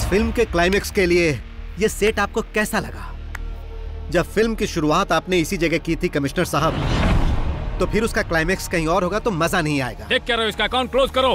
Film के climax के लिए ये सेट आपको कैसा लगा? जब फिल्म की शुरुआत आपने इसी जगह की थी कमिश्नर साहब, तो फिर उसका क्लाइमेक्स कहीं और होगा तो मजा नहीं आएगा। देख क्या रहे हो, इसका अकाउंट क्लोज करो।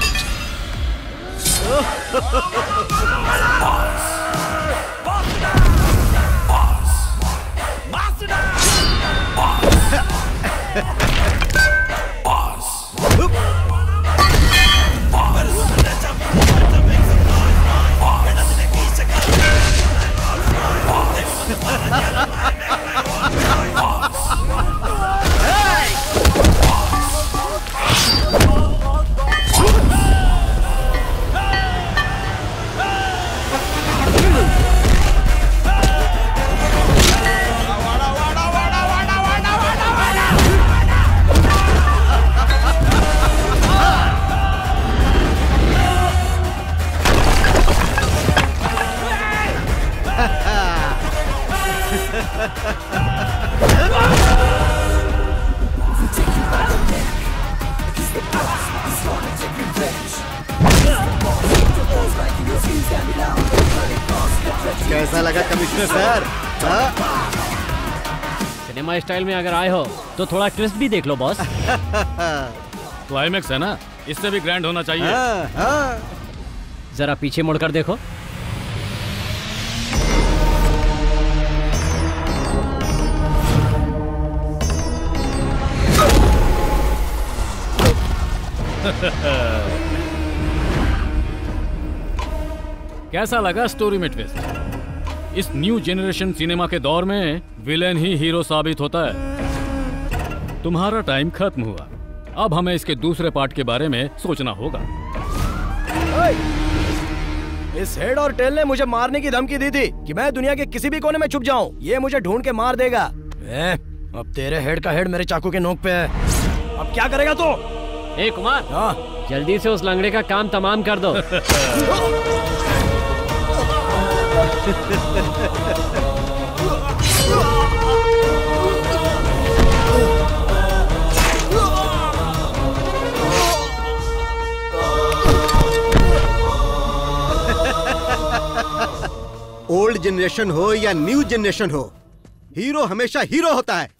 कैसा लगा कमिश्नर सर? सिनेमा स्टाइल में अगर आए हो तो थोड़ा ट्विस्ट भी देख लो बॉस। क्लाइमेक्स है ना, इससे भी ग्रैंड होना चाहिए। जरा पीछे मुड़कर देखो। कैसा लगा स्टोरी में ट्विस्ट? इस न्यू जनरेशन सिनेमा के दौर में विलेन ही हीरो साबित होता है। तुम्हारा टाइम खत्म हुआ, अब हमें इसके दूसरे पार्ट के बारे में सोचना होगा। इस हेड और टेल ने मुझे मारने की धमकी दी थी कि मैं दुनिया के किसी भी कोने में छुप जाऊं, ये मुझे ढूंढ के मार देगा। अब तेरे हेड का हेड मेरे चाकू के नोक पे है, अब क्या करेगा तू? ए कुमार, जल्दी से उस लंगड़े का काम तमाम कर दो। ओल्ड जनरेशन हो या न्यू जनरेशन हो, हीरो हमेशा हीरो होता है।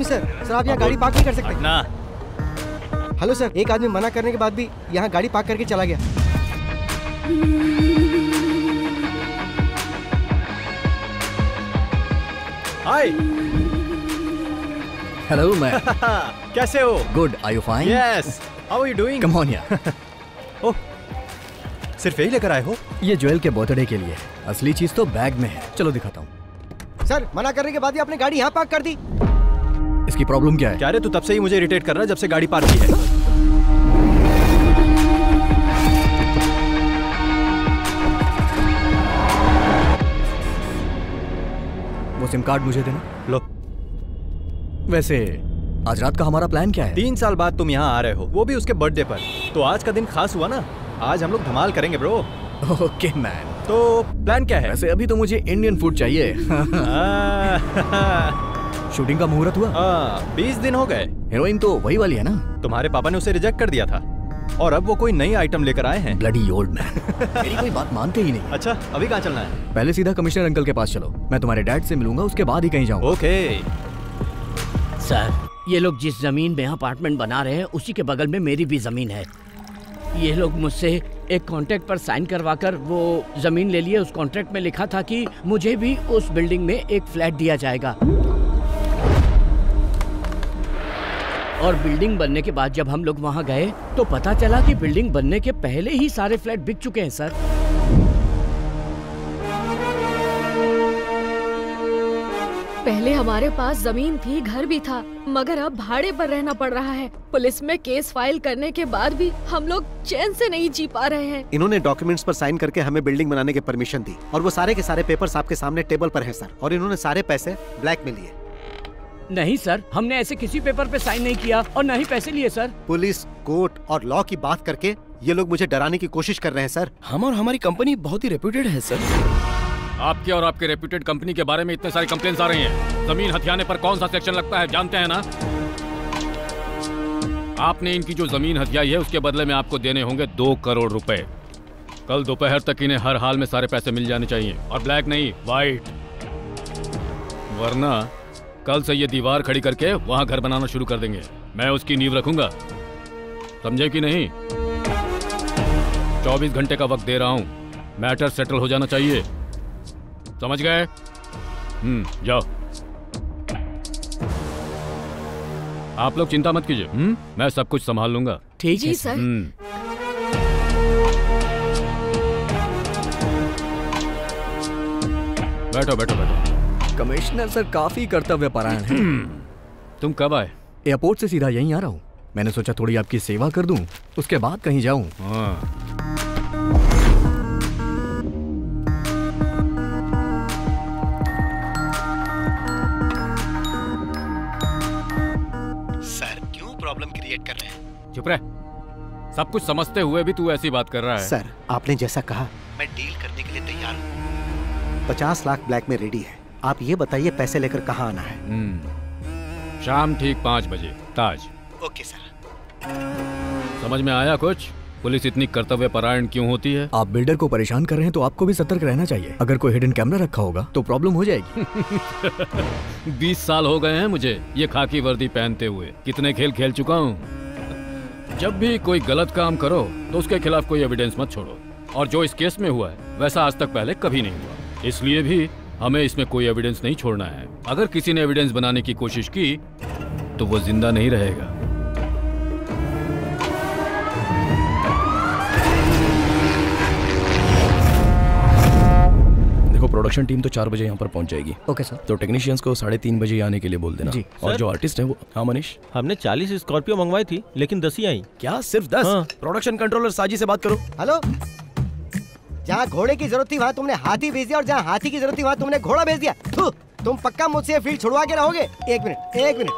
सर, आप यहाँ गाड़ी पार्क नहीं कर सकते। ना हेलो सर, एक आदमी मना करने के बाद भी यहाँ गाड़ी पार्क करके चला गया। हाय। हेलो मैं कैसे हो? Good, are you fine? Yes, how are you doing? Come on यार। ओह, सिर्फ यही लेकर आए हो? ये ज्वेल के बर्थडे के लिए है, असली चीज तो बैग में है। चलो दिखाता हूँ। सर, मना करने के बाद ही आपने गाड़ी यहाँ पार्क कर दी। इसकी प्रॉब्लम क्या है? क्या रे, तू तब से ही मुझे इरिटेट कर रहा है जब से गाड़ी पार्क की है। वो सिम कार्ड मुझे देना। लो। वैसे आज रात का हमारा प्लान क्या है? 3 साल बाद तुम यहाँ आ रहे हो, वो भी उसके बर्थडे पर। तो आज का दिन खास हुआ ना, आज हम लोग धमाल करेंगे ब्रो। Okay man. तो प्लान क्या है? वैसे अभी तो मुझे इंडियन फूड चाहिए। शूटिंग का मुहूर्त हुआ? 20 दिन हो गए। हीरोइन तो वही वाली है ना? तुम्हारे पापा ने उसे रिजेक्ट कर दिया था और अब वो कोई नई आइटम लेकर आए हैं। Bloody old man. मेरी कोई बात मानते ही नहीं। अच्छा, अभी कहाँ चलना है? पहले सीधा कमिश्नर अंकल के पास चलो, मैं तुम्हारे डैड से मिलूंगा, उसके बाद ही कहीं जाऊंगा। ओके। सर, ये लोग जिस जमीन में अपार्टमेंट बना रहे हैं उसी के बगल में मेरी भी जमीन है। ये लोग मुझसे एक कॉन्ट्रैक्ट पर साइन करवाकर वो जमीन ले लिए। उस कॉन्ट्रैक्ट में लिखा था कि मुझे भी उस बिल्डिंग में एक फ्लैट दिया जाएगा। और बिल्डिंग बनने के बाद जब हम लोग वहाँ गए तो पता चला कि बिल्डिंग बनने के पहले ही सारे फ्लैट बिक चुके हैं सर। पहले हमारे पास जमीन थी, घर भी था, मगर अब भाड़े पर रहना पड़ रहा है। पुलिस में केस फाइल करने के बाद भी हम लोग चैन से नहीं जी पा रहे हैं। इन्होंने डॉक्यूमेंट्स पर साइन करके हमें बिल्डिंग बनाने की परमिशन दी और वो सारे के सारे पेपर्स आपके सामने टेबल पर हैं सर। और इन्होंने सारे पैसे ब्लैक में लिए। नहीं सर, हमने ऐसे किसी पेपर पे साइन नहीं किया और न ही पैसे लिए सर। पुलिस, कोर्ट और लॉ की बात करके ये लोग मुझे डराने की कोशिश कर रहे हैं सर। हम और हमारी कंपनी बहुत ही रेप्यूटेड है सर। आपके और आपके रेप्यूटेड कंपनी के बारे में इतने सारे कंप्लेंट्स आ रही हैं। जमीन हथियाने पर कौन सा सेक्शन लगता है जानते हैं ना? आपने इनकी जो जमीन हथियाई है उसके बदले में आपको देने होंगे 2 करोड़ रुपए। कल दोपहर तक इन्हें हर हाल में सारे पैसे मिल जाने चाहिए, और ब्लैक नहीं, व्हाइट। वरना कल से ये दीवार खड़ी करके वहां घर बनाना शुरू कर देंगे। मैं उसकी नींव रखूंगा, समझे कि नहीं? 24 घंटे का वक्त दे रहा हूं, मैटर सेटल हो जाना चाहिए, समझ गए? जाओ। आप लोग चिंता मत कीजिए, मैं सब कुछ संभाल लूंगा। ठीक जी है सर। बैठो बैठो बैठो। कमिश्नर सर काफी कर्तव्यपरायण हैं। तुम कब आए? एयरपोर्ट से सीधा यहीं आ रहा हूँ। मैंने सोचा थोड़ी आपकी सेवा कर दूं, उसके बाद कहीं जाऊं। हाँ। सर, क्यों प्रॉब्लम क्रिएट कर रहे हैं? चुप रह। सब कुछ समझते हुए भी तू ऐसी बात कर रहा है। सर, आपने जैसा कहा मैं डील करने के लिए तैयार हूँ। 50 लाख ब्लैक में रेडी है। आप ये बताइए पैसे लेकर कहाँ आना है? शाम ठीक 5 बजे, ताज। Okay sir. समझ में आया कुछ? पुलिस इतनी कर्तव्यपरायण क्यों होती है? आप बिल्डर को परेशान कर रहे हैं तो आपको भी सतर्क रहना चाहिए। अगर कोई हिडन कैमरा रखा होगा तो प्रॉब्लम हो जाएगी। 20 साल हो गए हैं मुझे ये खाकी वर्दी पहनते हुए। कितने खेल खेल चुका हूँ। जब भी कोई गलत काम करो तो उसके खिलाफ कोई एविडेंस मत छोड़ो, और जो इस केस में हुआ है वैसा आज तक पहले कभी नहीं हुआ। इसलिए भी हमें इसमें कोई एविडेंस नहीं छोड़ना है। अगर किसी ने एविडेंस बनाने की कोशिश की तो वो जिंदा नहीं रहेगा। देखो, प्रोडक्शन टीम तो 4 बजे यहाँ पर पहुँच जाएगी। Okay sir. तो टेक्नीशियंस को 3:30 बजे आने के लिए बोल देना। जी। और सर? जो आर्टिस्ट है वो। हाँ मनीष। हमने 40 स्कॉर्पियो मंगवाई थी लेकिन 10 ही आई। क्या सिर्फ 10? हाँ। प्रोडक्शन कंट्रोलर साजी से बात करो। हेलो, जहाँ घोड़े की जरूरत थी वहाँ तुमने हाथी भेज दिया और जहाँ हाथी की जरूरत थी वहाँ तुमने घोड़ा भेज दिया। तुम पक्का मुझसे ये फील्ड छुड़वा के रहोगे? एक minute.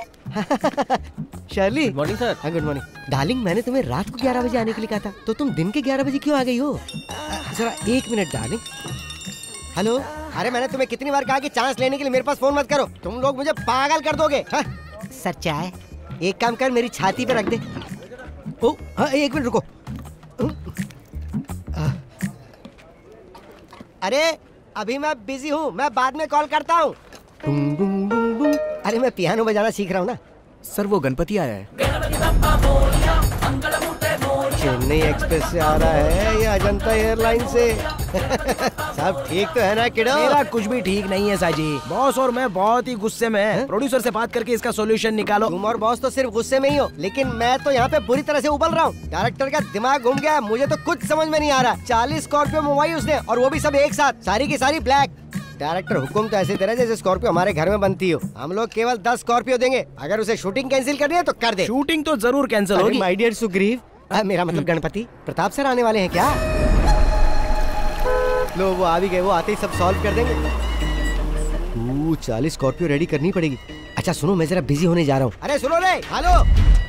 Shirley. Good morning sir. हाँ, गुड मॉर्निंग। डार्लिंग, मैंने तुम्हें रात को 11 बजे आने के लिए कहा था, तो तुम दिन के 11 बजे क्यों आ गई हो? जरा 1 मिनट डार्लिंग। हेलो, अरे मैंने तुम्हें कितनी बार कहा कि चांस लेने के लिए मेरे पास फोन मत करो, तुम लोग मुझे पागल कर दोगे। हाँ? सर चाय एक काम कर, मेरी छाती पे रख दे। ओ हाँ, 1 मिनट रुको। अरे अभी मैं बिजी हूँ, मैं बाद में कॉल करता हूँ। अरे मैं पियानो बजाना सीख रहा हूँ ना। सर वो गणपति आया है। चेन्नई एक्सप्रेस से आ रहा है या अजंता एयरलाइन से? सब ठीक तो है ना किडो? मेरा कुछ भी ठीक नहीं है साजी। बॉस और मैं बहुत ही गुस्से में हैं। प्रोड्यूसर से बात करके इसका सॉल्यूशन निकालो। तुम और बॉस तो सिर्फ गुस्से में ही हो, लेकिन मैं तो यहाँ पे बुरी तरह से उबल रहा हूँ। डायरेक्टर का दिमाग घूम गया है, मुझे तो कुछ समझ में नहीं आ रहा। 40 स्कॉर्पियो मंगवाई उसने, और वो भी सब एक साथ, सारी की सारी ब्लैक। डायरेक्टर हुकुम तो ऐसे दे रहा है जैसे स्कॉर्पियो हमारे घर में बनती हो। हम लोग केवल 10 स्कॉर्पियो देंगे, अगर उसे शूटिंग कैंसिल करनी है तो कर दे। शूटिंग तो जरूर कैंसिल होगी। माय डियर सुग्रीव, मेरा मतलब गणपति प्रताप सर आने वाले हैं क्या? लो वो आ भी गए, वो आते ही सब सॉल्व कर देंगे। 40 स्कॉर्पियो रेडी करनी पड़ेगी। अच्छा सुनो, मैं जरा बिजी होने जा रहा हूँ। अरे सुनो रे, हेलो।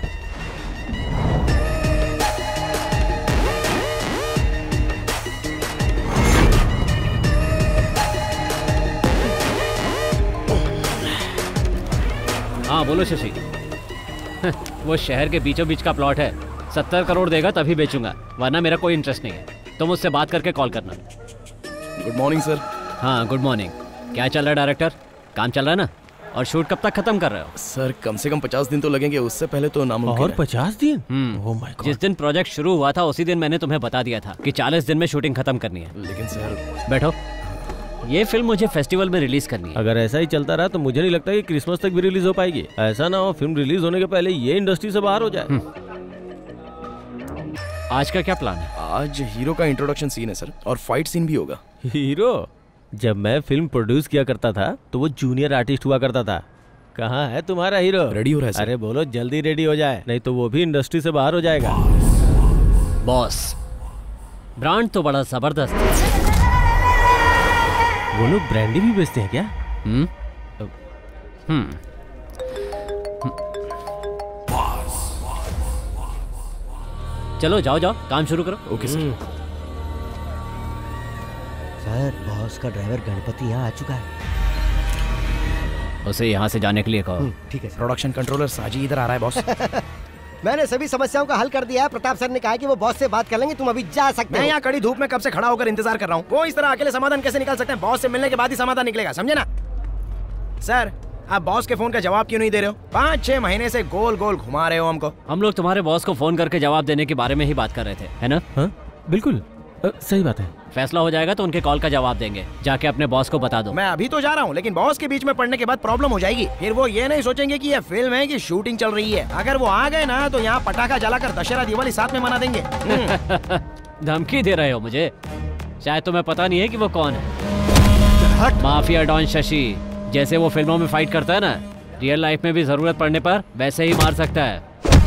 हाँ बोलो शशि। वो शहर के बीचों बीच का प्लॉट है, 70 करोड़ देगा तभी बेचूंगा, वरना मेरा कोई इंटरेस्ट नहीं है। तुम उससे बात करके कॉल करना। Good morning sir. हाँ गुड मॉर्निंग। क्या चल रहा है डायरेक्टर, काम चल रहा है ना? और शूट कब तक खत्म कर रहे हो? सर कम से कम 50 दिन तो लगेंगे, उससे पहले तो नामुमकिन और है। 50 दिन? Oh my god. जिस दिन प्रोजेक्ट शुरू हुआ था उसी दिन मैंने तुम्हें बता दिया था कि 40 दिन में शूटिंग खत्म करनी है। लेकिन सर। बैठो। ये फिल्म मुझे फेस्टिवल में रिलीज करनी है। अगर ऐसा ही चलता रहा तो मुझे नहीं लगता कि क्रिसमस तक भी रिलीज हो पाएगी। ऐसा ना हो फिल्म रिलीज होने के पहले ये इंडस्ट्री से बाहर हो जाए। आज का क्या प्लान है? आज हीरो का इंट्रोडक्शन सीन है सर, और फाइट सीन भी होगा। हीरो? जब मैं फिल्म प्रोड्यूस किया करता था तो वो जूनियर आर्टिस्ट हुआ करता था। कहाँ है तुम्हारा हीरो? रेडी हो रहा है सर। अरे बोलो जल्दी रेडी हो जाए, नहीं तो वो भी इंडस्ट्री से बाहर हो जाएगा। बॉस, ब्रांड तो बड़ा जबरदस्त है। वो लोग ब्रांडी भी बेचते हैं क्या? चलो जाओ जाओ, काम शुरू करो। Okay sir. सर बॉस का ड्राइवर गणपति यहाँ आ चुका है। उसे यहाँ से जाने के लिए कहो। ठीक है सर। प्रोडक्शन कंट्रोलर साजी इधर आ रहा है बॉस। मैंने सभी समस्याओं का हल कर दिया है। प्रताप सर ने कहा कि वो बॉस से बात कर लेंगे, तुम अभी जा सकते हो। मैं यहाँ कड़ी धूप में कब से खड़ा होकर इंतजार कर रहा हूँ। वो इस तरह अकेले समाधान कैसे निकाल सकते हैं? बॉस से मिलने के बाद ही समाधान निकलेगा, समझे ना? सर आप बॉस के फोन का जवाब क्यों नहीं दे रहे हो? 5-6 महीने से गोल गोल घुमा रहे हो हमको। हम लोग तुम्हारे बॉस को फोन करके जवाब देने के बारे में ही बात कर रहे थे, है ना? हाँ बिल्कुल सही बात है। फैसला हो जाएगा तो उनके कॉल का जवाब देंगे। जाके अपने बॉस को बता दो। मैं अभी तो जा रहा हूँ, लेकिन बॉस के बीच में पड़ने के बाद प्रॉब्लम हो जाएगी। फिर वो ये नहीं सोचेंगे कि ये फिल्म है कि शूटिंग चल रही है। अगर वो आ गए ना तो यहाँ पटाखा जलाकर दशहरा दिवाली साथ में मना देंगे। धमकी दे रहे हो मुझे? शायद तुम्हें पता नहीं है कि वो कौन है। Mafia don Shashi. जैसे वो फिल्मों में फाइट करता है ना, रियल लाइफ में भी जरूरत पड़ने पर वैसे ही मार सकता है।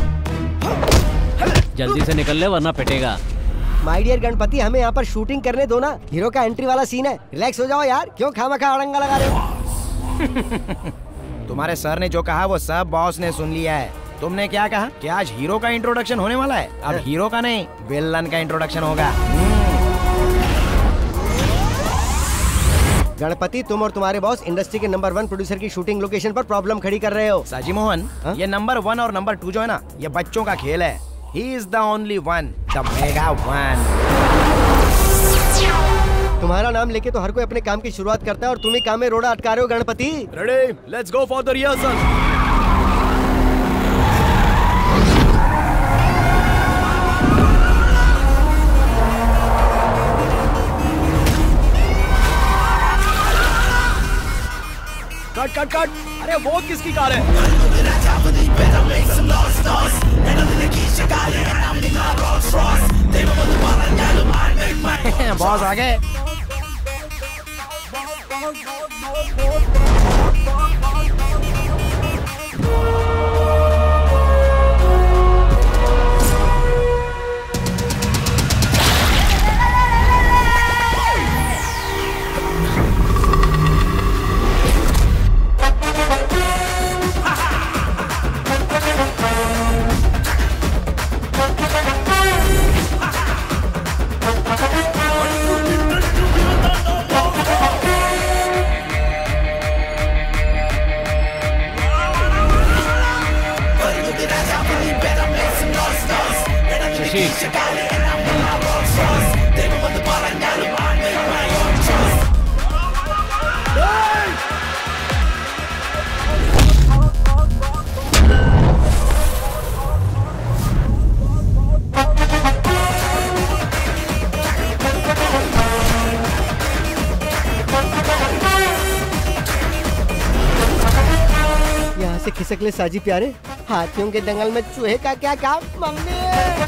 जल्दी से निकल ले वरना पिटेगा। माय डियर गणपति, हमें यहाँ पर शूटिंग करने दो ना। हीरो का एंट्री वाला सीन है, रिलैक्स हो जाओ यार। क्यों खामखा अड़ंगा लगा रहे हो? तुम्हारे सर ने जो कहा वो सब बॉस ने सुन लिया है। तुमने क्या कहा कि आज हीरो का इंट्रोडक्शन होने वाला है? अब हीरो का नहीं, विलन का इंट्रोडक्शन होगा। गणपति, तुम और तुम्हारे बॉस इंडस्ट्री के नंबर 1 प्रोड्यूसर की शूटिंग लोकेशन पर प्रॉब्लम खड़ी कर रहे हो। साजी मोहन, ये नंबर 1 और नंबर 2 जो है ना, ये बच्चों का खेल है। He is the only one, the mega one. तुम्हारा नाम लेके तो हर कोई अपने काम की शुरुआत करता है, और तुम ही काम में रोड़ा अटका रहे हो Ganpati. Ready? Let's go for the rehearsal. Cut cut cut. अरे वो किसकी कार है? बॉस आ गए। से खिसक ले साजी प्यारे, हाथियों के दंगल में चूहे का क्या काम मम्मी।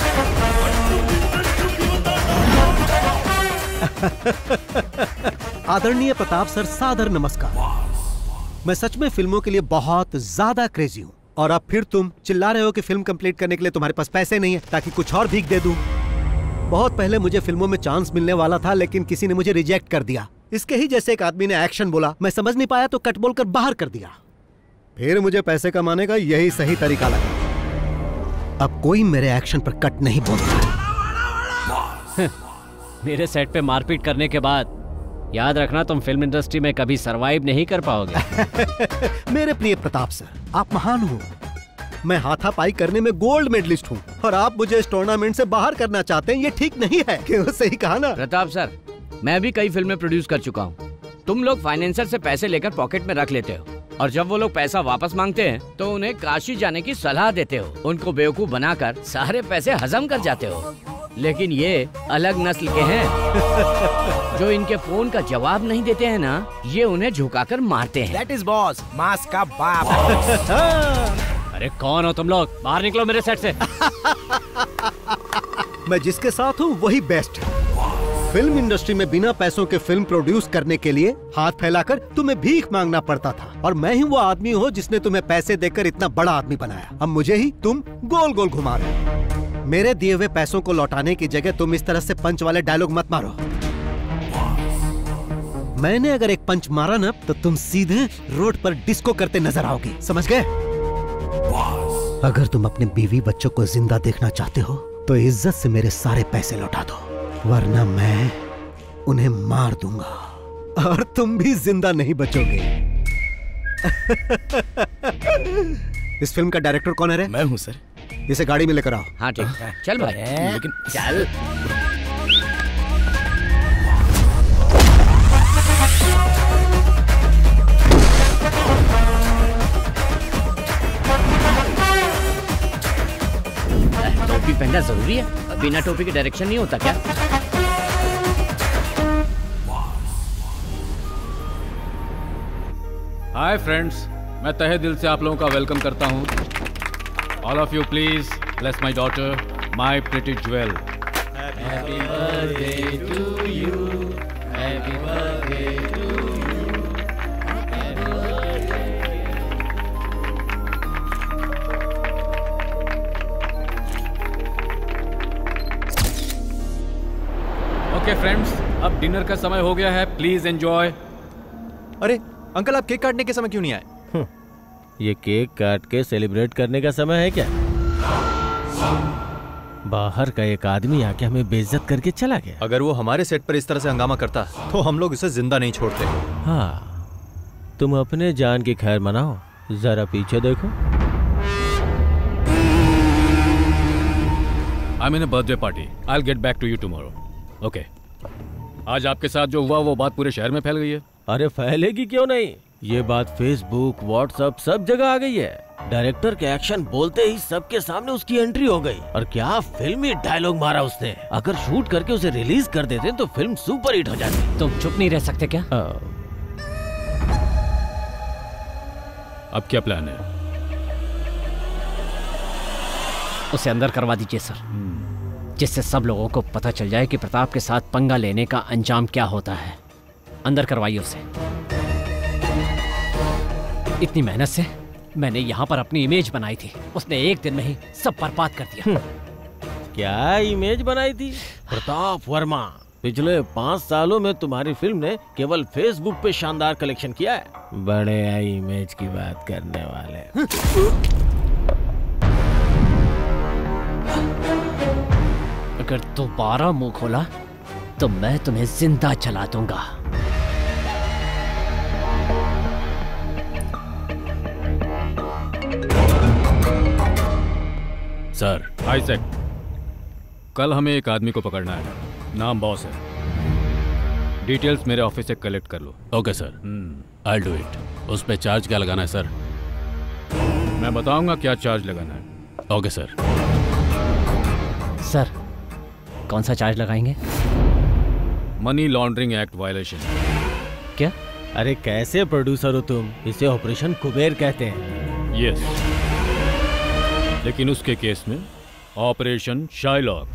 आदरणीय प्रताप सर, सादर नमस्कार। मैं सच में फिल्मों के लिए बहुत ज्यादा क्रेजी हूँ, और अब फिर तुम चिल्ला रहे हो कि फिल्म कंप्लीट करने के लिए तुम्हारे पास पैसे नहीं है ताकि कुछ और भीख दे दूं। बहुत पहले मुझे फिल्मों में चांस मिलने वाला था, लेकिन किसी ने मुझे रिजेक्ट कर दिया। इसके ही जैसे एक आदमी ने एक्शन बोला, मैं समझ नहीं पाया तो कट बोलकर बाहर कर दिया। फिर मुझे पैसे कमाने का यही सही तरीका लगा। अब कोई मेरे एक्शन पर कट नहीं बोलता। मेरे सेट पे मारपीट करने के बाद याद रखना, तुम फिल्म इंडस्ट्री में कभी सरवाइव नहीं कर पाओगे। मेरे प्रिय प्रताप सर, आप महान हो। मैं हाथापाई करने में गोल्ड मेडलिस्ट हूँ, और आप मुझे इस टूर्नामेंट से बाहर करना चाहते हैं। ये ठीक नहीं है। क्यों? सही कहा ना प्रताप सर, मैं भी कई फिल्में प्रोड्यूस कर चुका हूँ। तुम लोग फाइनेंसर से पैसे लेकर पॉकेट में रख लेते हो, और जब वो लोग पैसा वापस मांगते हैं तो उन्हें काशी जाने की सलाह देते हो। उनको बेवकूफ बनाकर सारे पैसे हजम कर जाते हो। लेकिन ये अलग नस्ल के हैं जो इनके फोन का जवाब नहीं देते हैं ना, ये उन्हें झुकाकर मारते हैं। That is boss, मास का बाप। अरे कौन हो तुम लोग? बाहर निकलो मेरे सेट से। मैं जिसके साथ हूँ वही बेस्ट है। फिल्म इंडस्ट्री में बिना पैसों के फिल्म प्रोड्यूस करने के लिए हाथ फैलाकर तुम्हें भीख मांगना पड़ता था, और मैं ही वो आदमी हूँ जिसने तुम्हें पैसे देकर इतना बड़ा आदमी बनाया। अब मुझे ही तुम गोल गोल घुमा रहे हो। मेरे दिए हुए पैसों को लौटाने की जगह तुम इस तरह से पंच वाले डायलॉग मत मारो। मैंने अगर एक पंच मारा ना, तो तुम सीधे रोड पर डिस्को करते नजर आओगे। समझ गए? अगर तुम अपने बीवी बच्चों को जिंदा देखना चाहते हो तो इज्जत से मेरे सारे पैसे लौटा दो, वरना मैं उन्हें मार दूंगा और तुम भी जिंदा नहीं बचोगे। इस फिल्म का डायरेक्टर कौन है रे? मैं हूँ सर। इसे गाड़ी में लेकर आओ। हाँ ठीक है, चल भाई। लेकिन चल। टोपी पहनना जरूरी है? बिना टोपी के डायरेक्शन नहीं होता क्या? हाय फ्रेंड्स, मैं तहे दिल से आप लोगों का वेलकम करता हूं। All of you please bless my daughter, my pretty jewel. Happy birthday to you, happy birthday to you. Okay friends, अब डिनर का समय हो गया है, प्लीज एंजॉय। अरे अंकल, आप केक काटने के समय क्यों नहीं आए? ये केक काट के सेलिब्रेट करने का समय है क्या? बाहर का एक आदमी आके हमें बेइज्जत करके चला गया। अगर वो हमारे सेट पर इस तरह से हंगामा करता तो हम लोग उसे जिंदा नहीं छोड़ते। हाँ, तुम अपने जान की खैर मनाओ, जरा पीछे देखो। I mean a birthday party. I will get back to you tomorrow. Okay. आज आपके साथ जो हुआ वो बात पूरे शहर में फैल गई है। अरे फैलेगी क्यों नहीं? ये बात फेसबुक, व्हाट्सएप सब जगह आ गई है। डायरेक्टर के एक्शन बोलते ही सबके सामने उसकी एंट्री हो गई। और क्या फिल्मी डायलॉग मारा उसने। अगर शूट करके उसे रिलीज कर देते तो फिल्म सुपर हिट हो जाती। तुम चुप नहीं रह सकते क्या? अब क्या प्लान है? उसे अंदर करवा दीजिए सर, जिससे सब लोगों को पता चल जाए कि प्रताप के साथ पंगा लेने का अंजाम क्या होता है। अंदर करवाइए उसे। इतनी मेहनत से मैंने यहाँ पर अपनी इमेज बनाई थी, उसने एक दिन में ही सब बर्बाद कर दिया। क्या इमेज बनाई थी? प्रताप वर्मा, पिछले 5 सालों में तुम्हारी फिल्म ने केवल फेसबुक पे शानदार कलेक्शन किया है। बड़े इमेज की बात करने वाले। अगर दोबारा मुंह खोला तो मैं तुम्हें जिंदा जला दूंगा। सर, आइजैक, कल हमें एक आदमी को पकड़ना है, नाम बॉस है। डिटेल्स मेरे ऑफिस से कलेक्ट कर लो। Okay sir, I do it. उस पे चार्ज क्या लगाना है सर? मैं बताऊंगा क्या चार्ज लगाना है। Okay sir. सर, कौन सा चार्ज लगाएंगे? Money laundering act violation. क्या? अरे कैसे प्रोड्यूसर हो तुम? इसे ऑपरेशन कुबेर कहते हैं। यस, लेकिन उसके केस में ऑपरेशन शाइलॉक।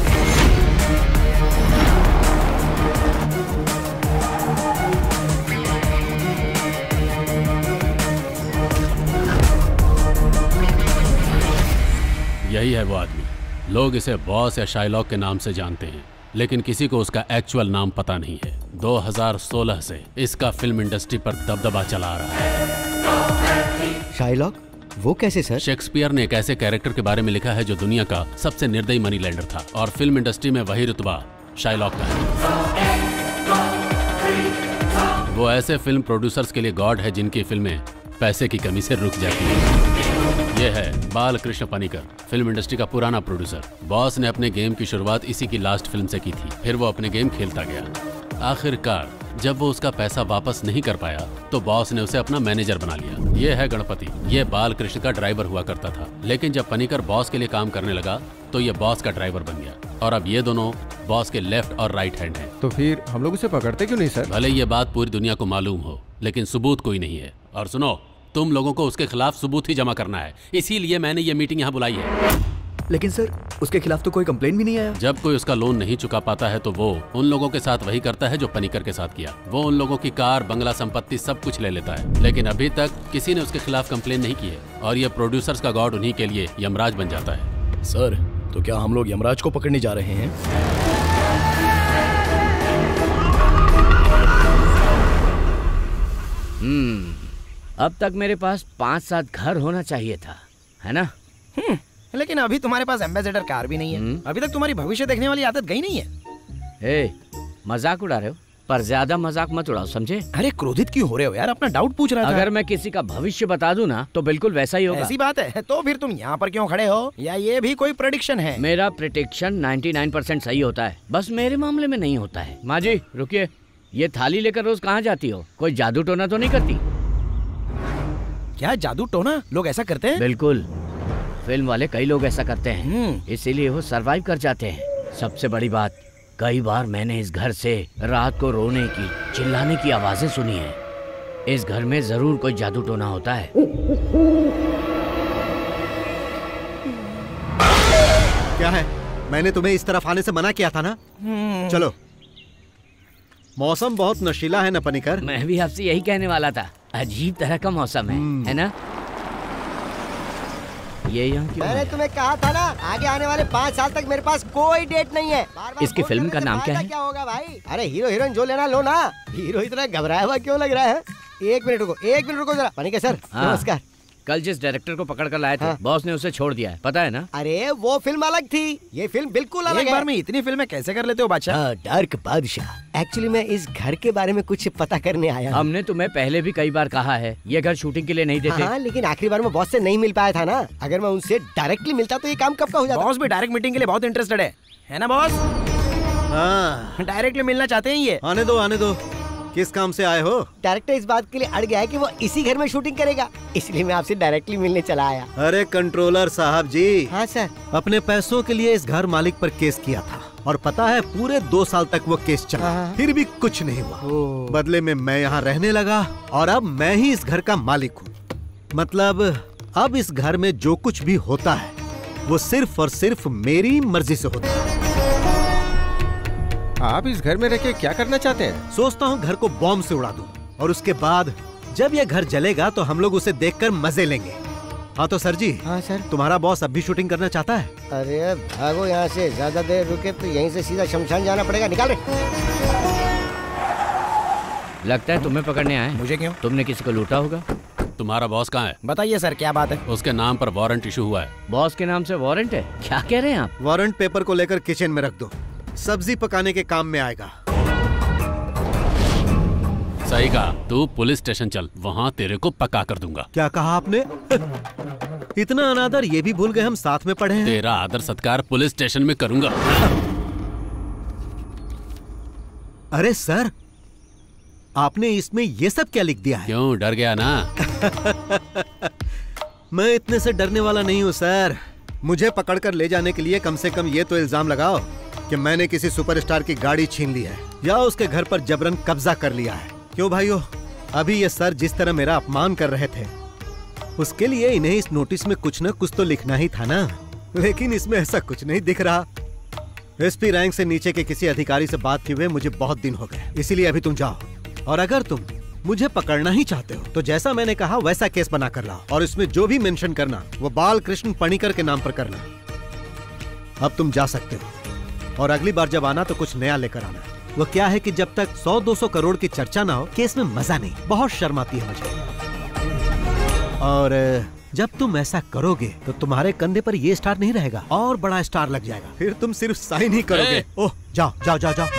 यही है वो आदमी। लोग इसे बॉस या शाइलॉक के नाम से जानते हैं, लेकिन किसी को उसका एक्चुअल नाम पता नहीं है। 2016 से इसका फिल्म इंडस्ट्री पर दबदबा चला आ रहा है। शाइलॉक? वो कैसे सर? शेक्सपियर ने एक ऐसे कैरेक्टर के बारे में लिखा है जो दुनिया का सबसे निर्दयी मनी लेंडर था, और फिल्म इंडस्ट्री में वही रुतबा शाइलॉक का है। वो ऐसे फिल्म प्रोड्यूसर्स के लिए गॉड है जिनकी फिल्में पैसे की कमी से रुक जाती है। ये है बालकृष्ण पनिकर, फिल्म इंडस्ट्री का पुराना प्रोड्यूसर। बॉस ने अपने गेम की शुरुआत इसी की लास्ट फिल्म से की थी। फिर वो अपने गेम खेलता गया। आखिरकार जब वो उसका पैसा वापस नहीं कर पाया तो बॉस ने उसे अपना मैनेजर बना लिया। ये है गणपति। ये बालकृष्ण का ड्राइवर हुआ करता था, लेकिन जब पनिकर बॉस के लिए काम करने लगा तो ये बॉस का ड्राइवर बन गया, और अब ये दोनों बॉस के लेफ्ट और राइट हैंड हैं। तो फिर हम लोग उसे पकड़ते क्यों नहीं सर? भले ये बात पूरी दुनिया को मालूम हो, लेकिन सबूत कोई नहीं है। और सुनो, तुम लोगों को उसके खिलाफ सबूत ही जमा करना है, इसीलिए मैंने ये मीटिंग यहाँ बुलाई है। लेकिन सर, उसके खिलाफ तो कोई कंप्लेंट भी नहीं आया। जब कोई उसका लोन नहीं चुका पाता है तो वो उन लोगों के साथ वही करता है जो पनिकर के साथ किया। वो उन लोगों की कार, बंगला, संपत्ति सब कुछ ले लेता है, लेकिन अभी तक किसी ने उसके खिलाफ कंप्लेन नहीं की है। और ये प्रोड्यूसर्स का गॉड उन्हीं के लिए यमराज बन जाता है। सर, तो क्या हम लोग यमराज को पकड़ने जा रहे हैं? अब तक मेरे पास 5-7 घर होना चाहिए था, है ना? लेकिन अभी तुम्हारे पास एम्बेसडर कार भी नहीं है। अभी तक तुम्हारी भविष्य देखने वाली आदत गई नहीं है। मजाक उड़ा रहे हो, पर ज्यादा मजाक मत उड़ाओ, समझे? अरे क्रोधित क्यों हो रहे हो यार? अपना डाउट पूछ रहा था। अगर मैं किसी का भविष्य बता दूं ना तो बिल्कुल वैसा ही होगा। ऐसी बात है? तो फिर तुम यहाँ पर क्यों खड़े हो? या ये भी कोई प्रेडिक्शन है? मेरा प्रेडिक्शन 99% सही होता है, बस मेरे मामले में नहीं होता है। माँ जी रुकिए, ये थाली लेकर रोज कहाँ जाती हो? कोई जादू टोना तो नहीं करती? क्या जादू टोना? लोग ऐसा करते हैं? बिल्कुल, फिल्म वाले कई लोग ऐसा करते हैं, इसीलिए वो सरवाइव कर जाते हैं। सबसे बड़ी बात, कई बार मैंने इस घर से रात को रोने की, चिल्लाने की आवाजें सुनी है। इस घर में जरूर कोई जादू टोना होता है। क्या है? मैंने तुम्हें इस तरफ आने से मना किया था ना। चलो, मौसम बहुत नशीला है ना पनिकर? मैं भी आपसे यही कहने वाला था, अजीब तरह का मौसम है ना? ये यहाँ क्यों? मैंने तुम्हें कहा था ना, आगे आने वाले 5 साल तक मेरे पास कोई डेट नहीं है। इसकी फिल्म का नाम क्या है? क्या होगा भाई? अरे हीरो हीरोइन जो लेना लो ना। हीरो इतना घबराया हुआ क्यों लग रहा है? एक मिनट रुको जरा। पनिकर सर, नमस्कार। कल जिस डायरेक्टर को पकड़ कर लाए थे, बॉस ने उसे छोड़ दिया है, पता है ना? अरे वो फिल्म अलग थी, ये फिल्म बिल्कुल अलग है। एक बार में इतनी फिल्में कैसे कर लेते हो बादशाह? डार्क बादशाह। एक्चुअली मैं इस घर के बारे में कुछ पता करने आया। हमने तुम्हें पहले भी कई बार कहा है, ये घर शूटिंग के लिए नहीं देते। हाँ, लेकिन आखिरी बार मैं बॉस से नहीं मिल पाया था ना। अगर मैं उनसे डायरेक्टली मिलता तो ये काम कब का हो जाता। बॉस भी डायरेक्ट मीटिंग के लिए बहुत इंटरेस्टेड है ना बॉस? हाँ, डायरेक्टली मिलना चाहते हैं ये। आने दो। किस काम से आए हो? डायरेक्टर इस बात के लिए अड़ गया है कि वो इसी घर में शूटिंग करेगा, इसलिए मैं आपसे डायरेक्टली मिलने चला आया। अरे कंट्रोलर साहब जी। हाँ सर। अपने पैसों के लिए इस घर मालिक पर केस किया था, और पता है पूरे 2 साल तक वो केस चला, फिर भी कुछ नहीं हुआ। बदले में मैं यहाँ रहने लगा, और अब मैं ही इस घर का मालिक हूँ। मतलब अब इस घर में जो कुछ भी होता है वो सिर्फ और सिर्फ मेरी मर्जी से होता है। आप इस घर में रह के क्या करना चाहते हैं? सोचता हूँ घर को बॉम्ब से उड़ा दूं, और उसके बाद जब ये घर जलेगा तो हम लोग उसे देखकर मजे लेंगे। हाँ तो सर जी। हाँ सर। तुम्हारा बॉस अब भी शूटिंग करना चाहता है? अरे भागो यहाँ से, ज्यादा देर रुके तो यहीं से सीधा शमशान जाना पड़ेगा। निकाल रे। लगता है तुम्हें पकड़ने आए। मुझे क्यों? तुमने किसी को लूटा होगा। तुम्हारा बॉस कहाँ है? बताइए सर, क्या बात है? उसके नाम पर वारंट इशू हुआ है। बॉस के नाम से वारंट है? क्या कह रहे हैं आप? वारंट पेपर को लेकर किचन में रख दो, सब्जी पकाने के काम में आएगा। सही कहा, तू पुलिस स्टेशन चल, वहाँ तेरे को पका कर दूंगा। क्या कहा आपने? इतना अनादर ये भी भूल गए हम साथ में पढ़े हैं। तेरा आदर सत्कार पुलिस स्टेशन में करूंगा। अरे सर, आपने इसमें ये सब क्या लिख दिया है? क्यों, डर गया ना? मैं इतने से डरने वाला नहीं हूँ सर। मुझे पकड़कर ले जाने के लिए कम से कम ये तो इल्जाम लगाओ कि मैंने किसी सुपरस्टार की गाड़ी छीन ली है या उसके घर पर जबरन कब्जा कर लिया है। क्यों भाइयों, अभी ये सर जिस तरह मेरा अपमान कर रहे थे, उसके लिए इन्हें इस नोटिस में कुछ न कुछ तो लिखना ही था ना, लेकिन इसमें ऐसा कुछ नहीं दिख रहा। एसपी रैंक से नीचे के किसी अधिकारी से बात किए हुए मुझे बहुत दिन हो गए, इसीलिए अभी तुम जाओ। और अगर तुम मुझे पकड़ना ही चाहते हो तो जैसा मैंने कहा वैसा केस बना कर लाओ, और इसमें जो भी मेंशन करना वो बालकृष्ण पणिकर के नाम पर करना। अब तुम जा सकते हो, और अगली बार जब आना तो कुछ नया लेकर आना। वो क्या है कि जब तक 100-200 करोड़ की चर्चा ना हो केस में मजा नहीं, बहुत शर्म आती है मुझे। और जब तुम ऐसा करोगे तो तुम्हारे कंधे पर ये स्टार नहीं रहेगा, और बड़ा स्टार लग जाएगा, फिर तुम सिर्फ साइन ही करोगे। ओह जाओ जाओ जाओ जाओ।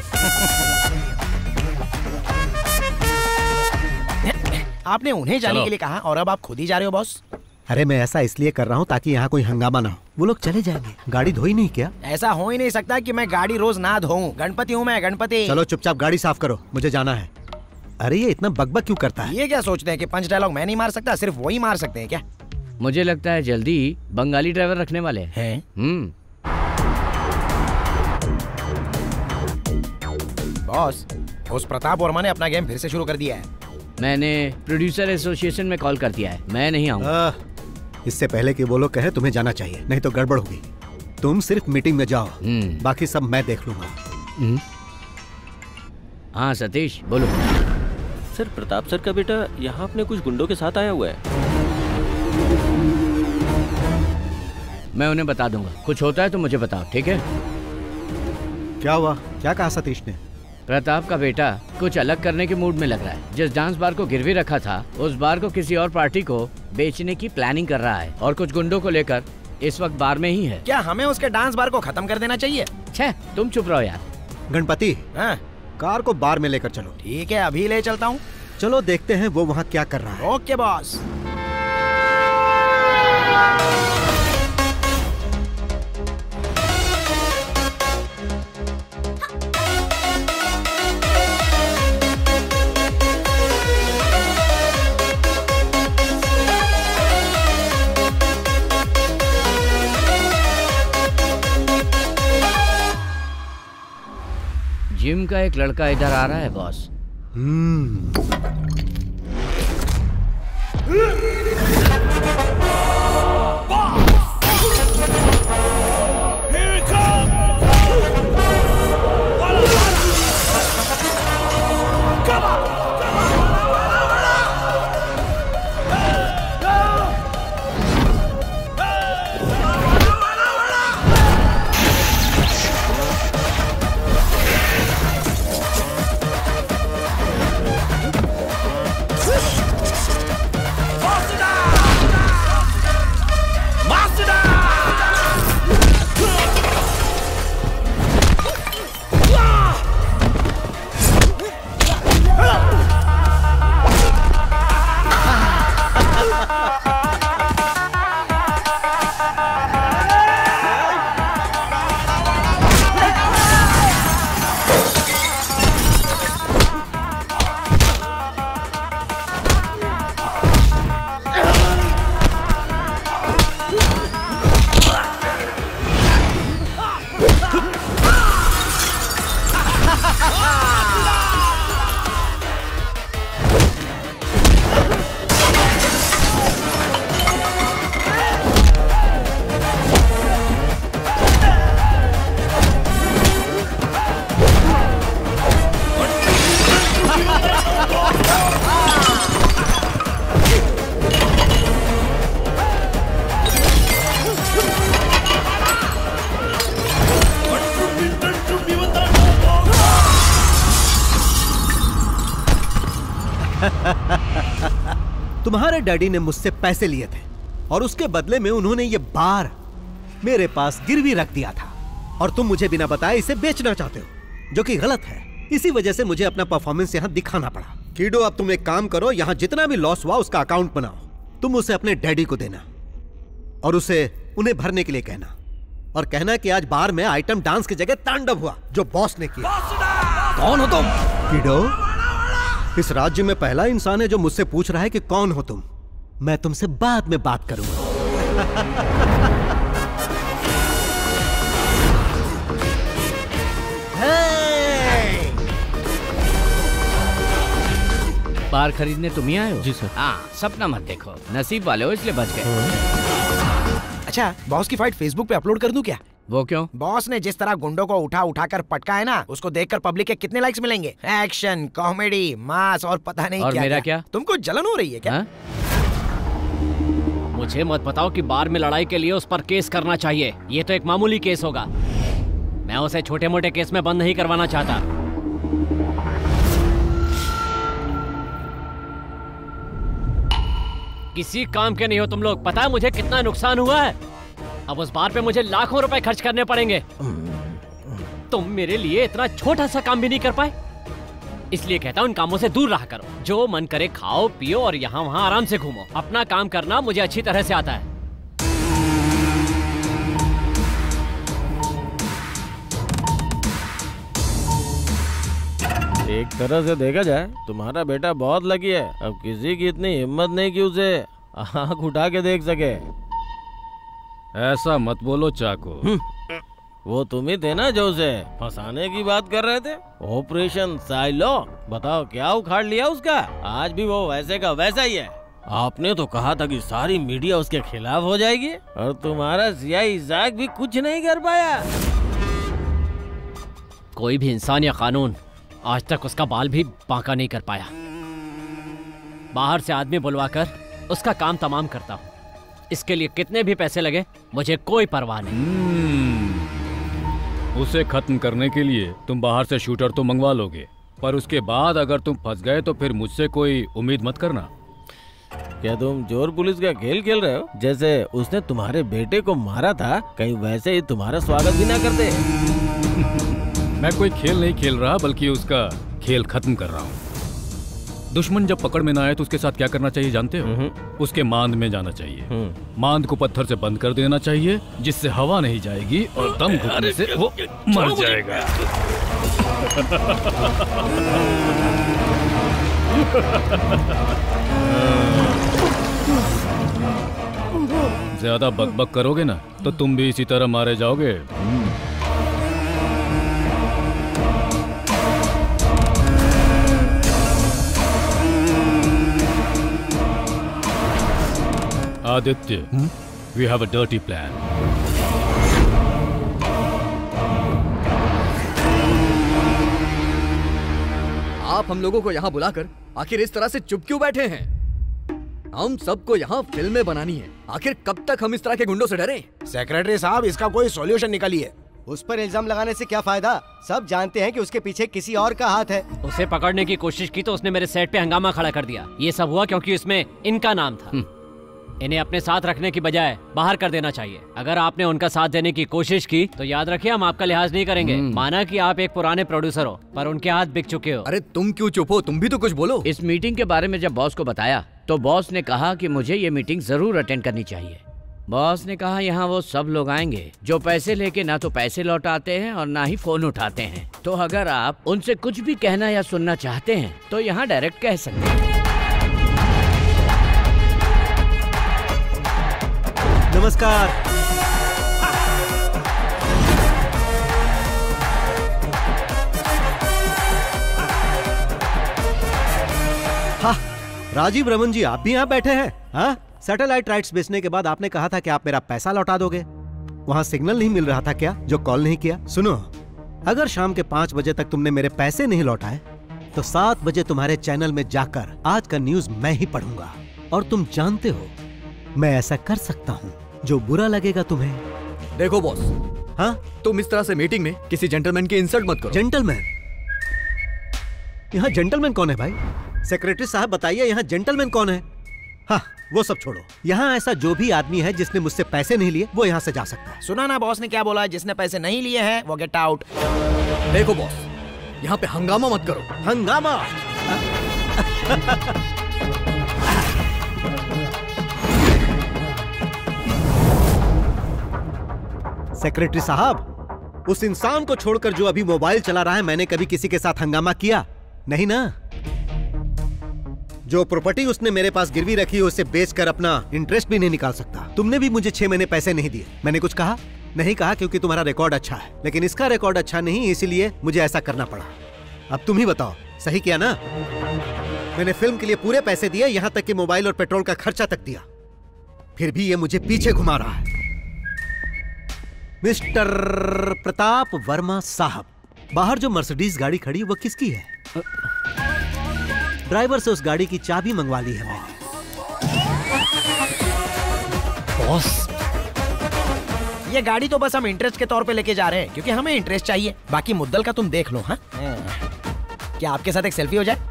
आपने उन्हें जाने के लिए कहा और अब आप खुद ही जा रहे हो बॉस? अरे मैं ऐसा इसलिए कर रहा हूँ ताकि यहाँ कोई हंगामा ना हो। वो लोग चले जाएंगे, गाड़ी धोई नहीं क्या? ऐसा हो ही नहीं सकता कि मैं गाड़ी रोज ना धोऊं। गणपति हूँ मैं, गणपति। चलो चुपचाप गाड़ी साफ करो, मुझे जाना है। अरे ये इतना बकबक क्यों करता है? ये क्या सोचते हैं कि पंच डायलॉग मैं नहीं मार सकता, सिर्फ वही मार सकते हैं क्या? मुझे लगता है जल्दी बंगाली ड्राइवर रखने वाले हैं। बॉस, उस प्रताप वर्मा ने अपना गेम फिर से शुरू कर दिया है। मैंने प्रोड्यूसर एसोसिएशन में कॉल कर दिया है, मैं नहीं आऊंगा। इससे पहले कि वो लोग कहे तुम्हें जाना चाहिए, नहीं तो गड़बड़ होगी। तुम सिर्फ मीटिंग में जाओ, बाकी सब मैं देख लूंगा। हाँ सतीश बोलो। सर प्रताप सर का बेटा यहाँ अपने कुछ गुंडों के साथ आया हुआ है। मैं उन्हें बता दूंगा, कुछ होता है तो मुझे बताओ, ठीक है? क्या हुआ? क्या कहा सतीश ने? प्रताप का बेटा कुछ अलग करने के मूड में लग रहा है। जिस डांस बार को गिरवी रखा था उस बार को किसी और पार्टी को बेचने की प्लानिंग कर रहा है, और कुछ गुंडों को लेकर इस वक्त बार में ही है। क्या हमें उसके डांस बार को खत्म कर देना चाहिए? छे, तुम चुप रहो यार। गणपति, हाँ? कार को बार में लेकर चलो। ठीक है, अभी ले चलता हूँ। चलो देखते हैं वो वहाँ क्या कर रहा है। Okay boss. जिम का एक लड़का इधर आ रहा है बॉस। तुम्हारे डैडी ने मुझसे पैसे लिए थे और उसके बदले में उन्होंने ये बार मेरे पास गिरवी रख दिया था, और तुम मुझे बिना बताए इसे बेचना चाहते हो, जो कि गलत है। इसी वजह से मुझे अपना परफॉर्मेंस यहाँ दिखाना पड़ा। कीडो, अब तुम एक काम करो, यहाँ जितना भी लॉस हुआ उसका अकाउंट बनाओ। तुम उसे अपने डैडी को देना और उसे उन्हें भरने के लिए कहना, और कहना कि आज बार में आइटम डांस की जगह तांडव हुआ जो बॉस ने किया। कौन हो तुम? कीडो, इस राज्य में पहला इंसान है जो मुझसे पूछ रहा है कि कौन हो तुम। मैं तुमसे बाद में बात करूंगा। बाहर खरीदने तुम ही आए हो? जी सर। हाँ, सपना मत देखो, नसीब वाले हो इसलिए बच गए। अच्छा, बॉस की फाइट फेसबुक पे अपलोड कर दूं क्या? वो क्यों? बॉस ने जिस तरह गुंडों को उठा उठा कर पटका है ना, उसको देखकर पब्लिक के कितने लाइक्स मिलेंगे। एक्शन, कॉमेडी, मास और पता नहीं और क्या मेरा क्या? तुमको जलन हो रही है क्या? मुझे मत बताओ कि बार में लड़ाई के लिए उस पर केस करना चाहिए। ये तो एक मामूली केस होगा। मैं उसे छोटे मोटे केस में बंद नहीं करवाना चाहता। किसी काम के नहीं हो तुम लोग। पता है मुझे कितना नुकसान हुआ है? अब उस बार पे मुझे लाखों रुपए खर्च करने पड़ेंगे। तुम मेरे लिए इतना छोटा सा काम भी नहीं कर पाए। इसलिए कहता हूँ इन कामों से दूर रहा करो। जो मन करे खाओ पियो और यहाँ वहाँ आराम से घूमो। अपना काम करना मुझे अच्छी तरह से आता है। एक तरह से देखा जाए तुम्हारा बेटा बहुत लकी है। अब किसी की इतनी हिम्मत नहीं कि उसे आँख उठा के देख सके। ऐसा मत बोलो चाको। वो तुम ही थे ना जो उसे फंसाने की बात कर रहे थे। ऑपरेशन साइलो, बताओ क्या उखाड़ लिया उसका। आज भी वो वैसे का वैसा ही है। आपने तो कहा था कि सारी मीडिया उसके खिलाफ हो जाएगी और तुम्हारा सियाही इज़ाक भी कुछ नहीं कर पाया। कोई भी इंसान या कानून आज तक उसका बाल भी बांका नहीं कर पाया। बाहर से आदमी बुलवाकर उसका काम तमाम करता हूँ। इसके लिए कितने भी पैसे लगे मुझे कोई परवाह नहीं। उसे खत्म करने के लिए तुम बाहर से शूटर तो मंगवा लोगे, पर उसके बाद अगर तुम फंस गए तो फिर मुझसे कोई उम्मीद मत करना। क्या तुम चोर पुलिस का खेल खेल रहे हो? जैसे उसने तुम्हारे बेटे को मारा था, कहीं वैसे ही तुम्हारा स्वागत भी ना करते। मैं कोई खेल नहीं खेल रहा, बल्कि उसका खेल खत्म कर रहा हूँ। दुश्मन जब पकड़ में ना आए तो उसके साथ क्या करना चाहिए जानते हो? उसके मांद में जाना चाहिए। मांद को पत्थर से बंद कर देना चाहिए, जिससे हवा नहीं जाएगी और दम घुटने से वो मर जाएगा। ज्यादा बकबक करोगे ना तो तुम भी इसी तरह मारे जाओगे। Aditya, we have a dirty plan. आप हम लोगों को यहाँ बुलाकर आखिर इस तरह से चुप क्यों बैठे हैं? हम सबको यहाँ फिल्में बनानी है। आखिर कब तक हम इस तरह के गुंडों से डरें? सेक्रेटरी साहब, इसका कोई सॉल्यूशन निकालिए। उस पर इल्जाम लगाने से क्या फायदा? सब जानते हैं कि उसके पीछे किसी और का हाथ है। उसे पकड़ने की कोशिश की तो उसने मेरे सेट पे हंगामा खड़ा कर दिया। ये सब हुआ क्योंकि इसमें इनका नाम था। इन्हें अपने साथ रखने की बजाय बाहर कर देना चाहिए। अगर आपने उनका साथ देने की कोशिश की तो याद रखिए हम आपका लिहाज नहीं करेंगे। माना कि आप एक पुराने प्रोड्यूसर हो, पर उनके हाथ बिक चुके हो। अरे तुम क्यों चुप हो? तुम भी तो कुछ बोलो। इस मीटिंग के बारे में जब बॉस को बताया तो बॉस ने कहा कि मुझे ये मीटिंग जरूर अटेंड करनी चाहिए। बॉस ने कहा यहाँ वो सब लोग आएंगे जो पैसे लेके ना तो पैसे लौटाते हैं और ना ही फोन उठाते हैं। तो अगर आप उनसे कुछ भी कहना या सुनना चाहते हैं तो यहाँ डायरेक्ट कह सकते हैं। नमस्कार। हाँ, राजीव रमन जी, आप भी यहाँ बैठे हैं? हाँ, सैटेलाइट राइट्स बेचने के बाद आपने कहा था कि आप मेरा पैसा लौटा दोगे। वहाँ सिग्नल नहीं मिल रहा था क्या जो कॉल नहीं किया? सुनो, अगर शाम के 5 बजे तक तुमने मेरे पैसे नहीं लौटाए तो 7 बजे तुम्हारे चैनल में जाकर आज का न्यूज मैं ही पढ़ूंगा। और तुम जानते हो मैं ऐसा कर सकता हूँ जो बुरा लगेगा तुम्हें। देखो बॉस, हाँ, तुम इस तरह से मीटिंग में किसी जेंटलमैन की इंसल्ट मत करो। जेंटलमैन? यहाँ जेंटलमैन कौन है भाई? सेक्रेटरी साहब बताइए, यहाँ जेंटलमैन कौन है? हाँ, वो सब छोड़ो। यहाँ ऐसा जो भी आदमी है जिसने मुझसे पैसे नहीं लिए वो यहाँ से जा सकता है। सुना ना बॉस ने क्या बोला? जिसने पैसे नहीं लिए हैं वो गेट आउट। देखो बॉस, यहाँ पे हंगामा मत करो। हंगामा? सेक्रेटरी साहब, उस इंसान को छोड़कर जो अभी मोबाइल चला रहा है, मैंने कभी किसी के साथ हंगामा किया नहीं ना। जो प्रॉपर्टी उसने मेरे पास गिरवी रखी है उसे बेचकर अपना इंटरेस्ट भी नहीं निकाल सकता। तुमने भी मुझे 6 महीने पैसे नहीं दिए। मैंने कुछ कहा नहीं? कहा क्योंकि तुम्हारा रिकॉर्ड अच्छा है, लेकिन इसका रिकॉर्ड अच्छा नहीं, इसीलिए मुझे ऐसा करना पड़ा। अब तुम ही बताओ, सही किया ना? मैंने फिल्म के लिए पूरे पैसे दिए, यहाँ तक कि मोबाइल और पेट्रोल का खर्चा तक दिया, फिर भी ये मुझे पीछे घुमा रहा है। मिस्टर प्रताप वर्मा साहब, बाहर जो मर्सिडीज गाड़ी खड़ी वो किसकी है? ड्राइवर से उस गाड़ी की चाबी मंगवा ली है मैंने। बॉस, ये गाड़ी तो बस हम इंटरेस्ट के तौर पे लेके जा रहे हैं क्योंकि हमें इंटरेस्ट चाहिए। बाकी मुद्दल का तुम देख लो। हाँ, क्या आपके साथ एक सेल्फी हो जाए?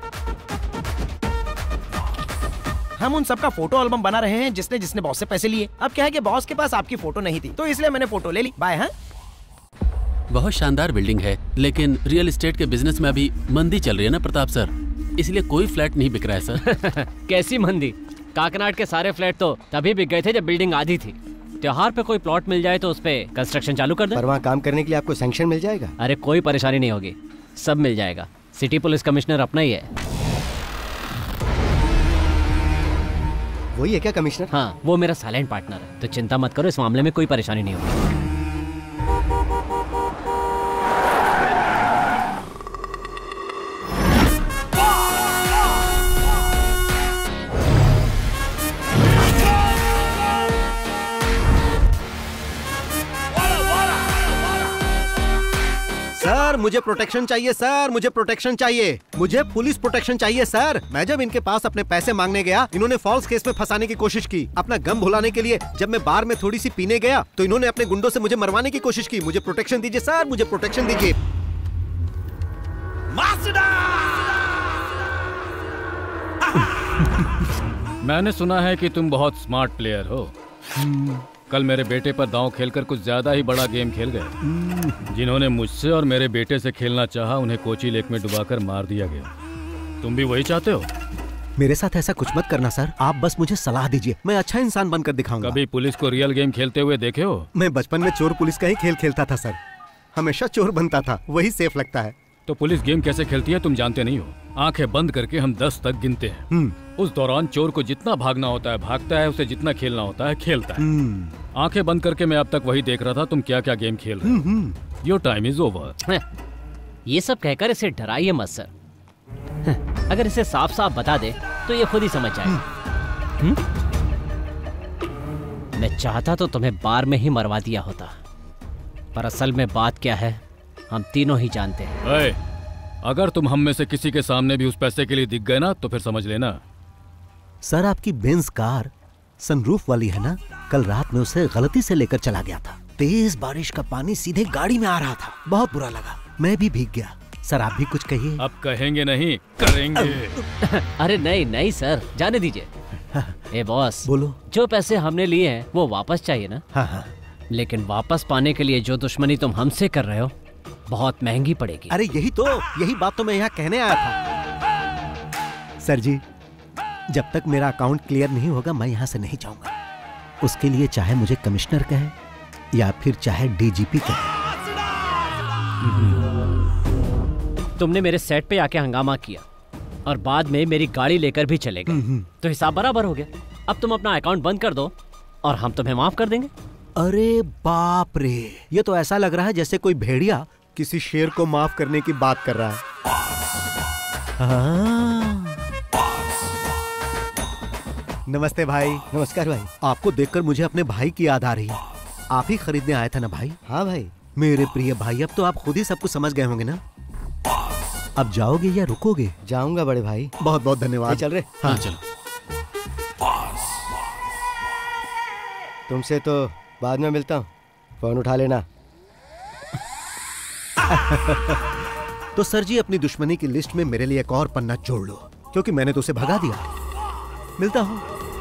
हम उन सबका फोटो एल्बम बना रहे हैं जिसने जिसने बॉस से पैसे लिए। अब क्या है कि बॉस के पास आपकी फोटो नहीं थी तो इसलिए मैंने फोटो ले ली। बाय। हाँ, बहुत शानदार बिल्डिंग है, लेकिन रियल एस्टेट के बिजनेस में अभी मंदी चल रही है ना प्रताप सर, इसलिए कोई फ्लैट नहीं बिक रहा है सर। कैसी मंदी? काकनाड के सारे फ्लैट तो तभी बिक गए थे जब बिल्डिंग आधी थी। त्योहार पे कोई प्लॉट मिल जाए तो उस पे कंस्ट्रक्शन चालू कर दे। पर वहाँ काम करने के लिए आपको सैंक्शन मिल जाएगा? अरे कोई परेशानी नहीं होगी, सब मिल जाएगा। सिटी पुलिस कमिश्नर अपना ही है। वही है क्या कमिश्नर? हाँ, वो मेरा साइलेंट पार्टनर है, तो चिंता मत करो, इस मामले में कोई परेशानी नहीं होगी। सर मुझे प्रोटेक्शन चाहिए, सर मुझे प्रोटेक्शन चाहिए, मुझे पुलिस प्रोटेक्शन चाहिए सर। मैं जब इनके पास अपने पैसे मांगने गया, इन्होंने फॉल्स केस में फंसाने की कोशिश की। अपना गम भुलाने के लिए जब मैं बार में थोड़ी सी पीने गया तो इन्होंने अपने गुंडों से मुझे मरवाने की कोशिश की। मुझे प्रोटेक्शन दीजिए सर, मुझे प्रोटेक्शन दीजिए। मैंने सुना है कि तुम बहुत स्मार्ट प्लेयर हो। कल मेरे बेटे पर दांव खेलकर कुछ ज्यादा ही बड़ा गेम खेल गए। जिन्होंने मुझसे और मेरे बेटे से खेलना चाहा उन्हें कोची लेक में डुबाकर मार दिया गया। तुम भी वही चाहते हो? मेरे साथ ऐसा कुछ मत करना सर, आप बस मुझे सलाह दीजिए, मैं अच्छा इंसान बनकर दिखाऊंगा। कभी पुलिस को रियल गेम खेलते हुए देखे हो? मैं बचपन में चोर पुलिस का ही खेल खेलता था सर, हमेशा चोर बनता था, वही सेफ लगता है। तो पुलिस गेम कैसे खेलती है तुम जानते नहीं हो। आंखें बंद करके हम 10 तक गिनते हैं। उस दौरान चोर को जितना भागना होता है भागता है, उसे जितना खेलना होता है खेलता है। आंखें बंद करके मैं अब तक वही देख रहा था तुम क्या क्या गेम खेल रहे हो। Your time is over. ये सब कहकर इसे डराइए मत सर। अगर इसे साफ साफ बता दे तो ये खुद ही समझ जाएगा। मैं चाहता तो तुम्हें बार में ही मरवा दिया होता, पर असल में बात क्या है हम तीनों ही जानते हैं। अगर तुम हम में से किसी के सामने भी उस पैसे के लिए दिख गए ना तो फिर समझ लेना। सर आपकी बेंज कार सनरूफ वाली है ना, कल रात में उसे गलती से लेकर चला गया था। तेज बारिश का पानी सीधे गाड़ी में आ रहा था, बहुत बुरा लगा, मैं भी भीग गया। सर आप भी कुछ कहिए। अब कहेंगे नहीं करेंगे। अरे नहीं नहीं सर, जाने दीजिए। ए बॉस बोलो। जो पैसे हमने लिए हैं वो वापस चाहिए ना? हाँ। लेकिन वापस पाने के लिए जो दुश्मनी तुम हमसे कर रहे हो बहुत महंगी पड़ेगी। अरे यही बात तो मैं यहाँ कहने आया था। सर जी जब तक मेरा अकाउंट क्लियर नहीं होगा मैं यहाँ से नहीं जाऊंगा। उसके लिए चाहे मुझे कमिश्नर कहे या फिर चाहे डीजीपी कहे। तुमने मेरे सेट पे आके हंगामा किया और बाद में मेरी गाड़ी लेकर भी चले गए, तो हिसाब बराबर हो गया। अब तुम अपना अकाउंट बंद कर दो और हम तुम्हें माफ कर देंगे। अरे बाप रे, ये तो ऐसा लग रहा है जैसे कोई भेड़िया किसी शेर को माफ करने की बात कर रहा है। नमस्ते भाई। नमस्कार भाई। आपको देखकर मुझे अपने भाई की याद आ रही है। आप ही खरीदने आए थे ना भाई? हाँ भाई। मेरे प्रिय भाई अब तो आप खुद ही सब कुछ समझ गए होंगे ना। अब जाओगे या रुकोगे? जाऊंगा बड़े भाई। बहुत बहुत धन्यवाद। चल रहे? हाँ चलो। तुमसे तो बाद में मिलता हूँ, फोन उठा लेना। तो सर जी अपनी दुश्मनी की लिस्ट में मेरे लिए एक और पन्ना जोड़ लो, क्योंकि मैंने तो उसे भगा दिया। मिलता हूँ।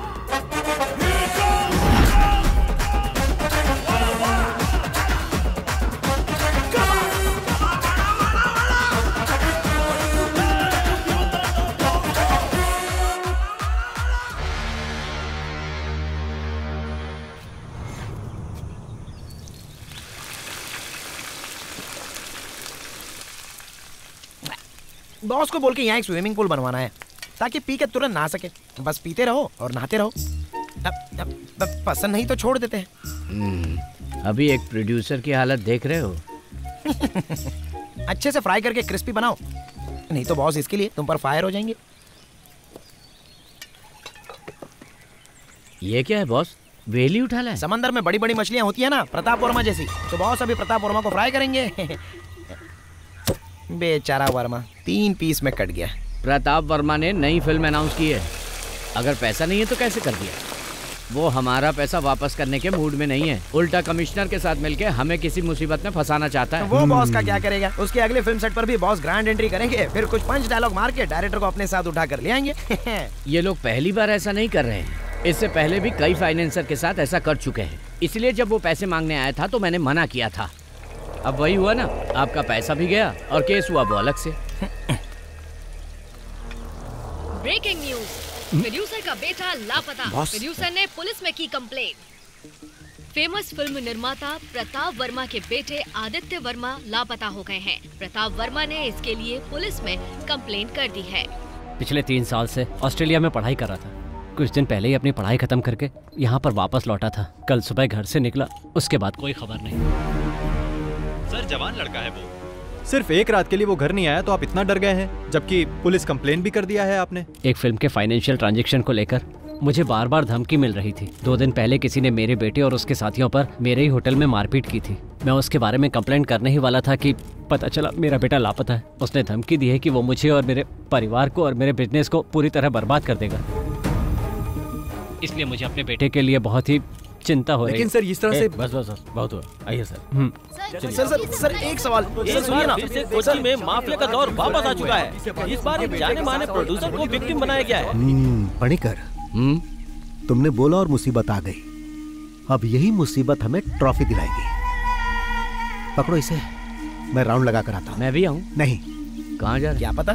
बॉस को बोल के यहाँ एक स्विमिंग पूल बनवाना है ताकि पी के तुरंत नहा सके। बस पीते रहो और नहाते रहो। अब पसंद नहीं तो छोड़ देते हैं। अभी एक प्रोड्यूसर की हालत देख रहे हो। अच्छे से फ्राई करके क्रिस्पी बनाओ, नहीं तो बॉस इसके लिए तुम पर फायर हो जाएंगे। ये क्या है बॉस? वेली उठा लाए? समंदर में बड़ी बड़ी मछलियाँ होती है ना, प्रताप वर्मा जैसी, तो बॉस अभी प्रताप वर्मा को फ्राई करेंगे। बेचारा वर्मा 3 पीस में कट गया। प्रताप वर्मा ने नई फिल्म अनाउंस की है, अगर पैसा नहीं है तो कैसे कर दिया? वो हमारा पैसा वापस करने के मूड में नहीं है, उल्टा कमिश्नर के साथ मिलके हमें किसी मुसीबत में फंसाना चाहता है। वो बॉस का क्या करेगा? उसके अगले फिल्म सेट पर भी बॉस ग्रैंड एंट्री करेंगे, फिर कुछ पंच डायलॉग मार के डायरेक्टर को अपने साथ उठा कर ले आएंगे। ये लोग पहली बार ऐसा नहीं कर रहे हैं, इससे पहले भी कई फाइनेंसर के साथ ऐसा कर चुके हैं। इसलिए जब वो पैसे मांगने आया था तो मैंने मना किया था। अब वही हुआ ना, आपका पैसा भी गया और केस हुआ वो अलग से। ब्रेकिंग न्यूज, प्रोड्यूसर का बेटा लापता। प्रोड्यूसर ने पुलिस में की कंप्लेंट। फेमस फिल्म निर्माता प्रताप वर्मा के बेटे आदित्य वर्मा लापता हो गए हैं। प्रताप वर्मा ने इसके लिए पुलिस में कंप्लेंट कर दी है। पिछले 3 साल से ऑस्ट्रेलिया में पढ़ाई कर रहा था। कुछ दिन पहले ही अपनी पढ़ाई खत्म करके यहाँ पर वापस लौटा था। कल सुबह घर से निकला, उसके बाद कोई खबर नहीं। सर जवान लड़का है वो, सिर्फ एक रात के लिए वो घर नहीं आया तो आप इतना डर गए हैं, जबकि पुलिस कंप्लेन भी कर दिया है आपने। एक फिल्म के फाइनेंशियल ट्रांजैक्शन को लेकर मुझे बार बार धमकी मिल रही थी। 2 दिन पहले किसी ने मेरे बेटे और उसके साथियों पर मेरे ही होटल में मारपीट की थी। मैं उसके बारे में कंप्लेंट करने ही वाला था कि पता चला मेरा बेटा लापता है। उसने धमकी दी है कि वो मुझे और मेरे परिवार को और मेरे बिजनेस को पूरी तरह बर्बाद कर देगा। इसलिए मुझे अपने बेटे के लिए बहुत ही चिंता हो रही है। लेकिन सर इस तरह से बस बहुत हुआ। आइए सर। सर एक सवाल सुनिए ना। फिर से कोची में माफिया का दौर वापस आ चुका है। इस बार एक जाने माने प्रोड्यूसर को विक्टिम बनाया गया है। पणिकर, तुमने बोला और मुसीबत आ गई। अब यही मुसीबत हमें ट्रॉफी दिलाएगी। पकड़ो इसे, मैं राउंड लगा कर आता हूँ। मैं भी आऊँ? नहीं। कहाँ जा रहे? क्या पता।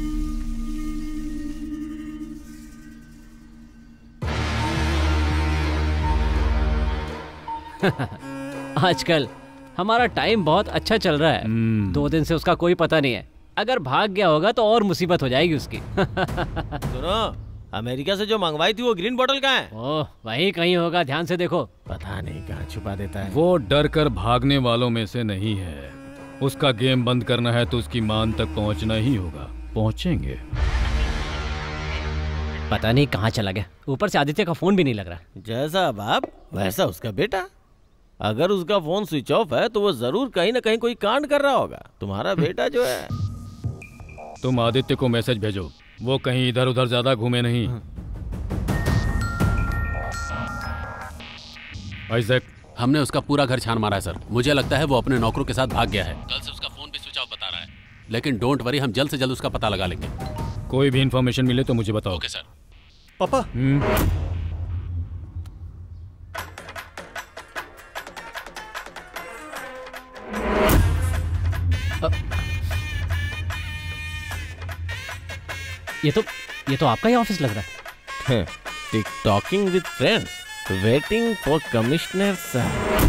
आजकल हमारा टाइम बहुत अच्छा चल रहा है। 2 दिन से उसका कोई पता नहीं है। अगर भाग गया होगा तो और मुसीबत हो जाएगी उसकी। सुनो, अमेरिका से जो मंगवाई थी वो ग्रीन बोतल कहाँ है? ओह, वहीं कहीं होगा, ध्यान से देखो। पता नहीं कहाँ छुपा देता है। वो डर कर भागने वालों में से नहीं है। उसका गेम बंद करना है तो उसकी मान तक पहुंचना ही होगा। पहुंचेंगे। पता नहीं कहाँ चला गया। ऊपर से आदित्य का फोन भी नहीं लग रहा। जैसा बाप वैसा उसका बेटा। अगर उसका फोन स्विच ऑफ है तो वो जरूर कहीं ना कहीं कोई कांड कर रहा होगा। तुम्हारा बेटा जो है। तुम आदित्य को मैसेज भेजो, वो कहीं इधर उधर ज्यादा घूमे नहीं। आइजैक, हमने उसका पूरा घर छान मारा है सर। मुझे लगता है वो अपने नौकरों के साथ भाग गया है। कल से उसका फोन भी स्विच ऑफ बता रहा है। लेकिन डोंट वरी, हम जल्द से जल्द उसका पता लगा लेंगे। कोई भी इंफॉर्मेशन मिले तो मुझे बताओ। Okay sir. पापा, ये तो आपका ही ऑफिस लग रहा है। Ticktocking with friends, waiting for commissioner sir.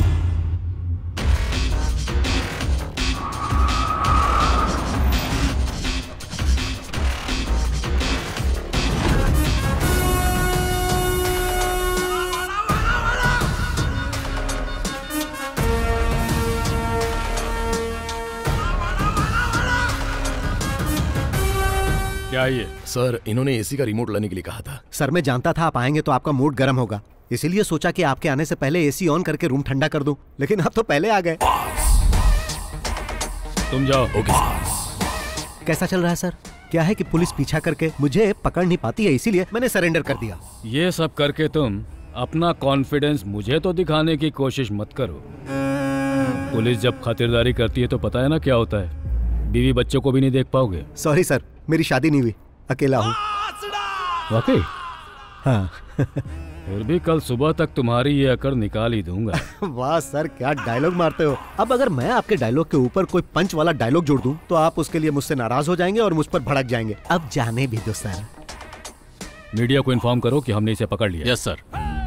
क्या ये? सर इन्होंने एसी का रिमोट लाने के लिए कहा था। सर मैं जानता था आप आएंगे तो आपका मूड गर्म होगा, इसीलिए सोचा कि आपके आने से पहले एसी ऑन करके रूम ठंडा कर दूं, लेकिन आप तो पहले आ गए। तुम जाओ। ओके। कैसा चल रहा है सर? क्या है कि पुलिस पीछा करके मुझे पकड़ नहीं पाती है, इसीलिए मैंने सरेंडर कर दिया। ये सब करके तुम अपना कॉन्फिडेंस मुझे तो दिखाने की कोशिश मत करो। पुलिस जब खातिरदारी करती है तो पता है ना क्या होता है, बीवी बच्चों को भी नहीं देख पाओगे। सॉरी सर, मेरी शादी नहीं हुई, अकेला हूँ। वाकई? हाँ। फिर भी कल सुबह तक तुम्हारी ये अकड़ निकाल ही दूंगा। वाह सर, क्या डायलॉग मारते हो। अब अगर मैं आपके डायलॉग के ऊपर कोई पंच वाला डायलॉग जोड़ दूं तो आप उसके लिए मुझसे नाराज हो जाएंगे और मुझ पर भड़क जाएंगे। अब जाने भी दो सर। मीडिया को इन्फॉर्म करो कि हमने इसे पकड़ लिया। Yes sir.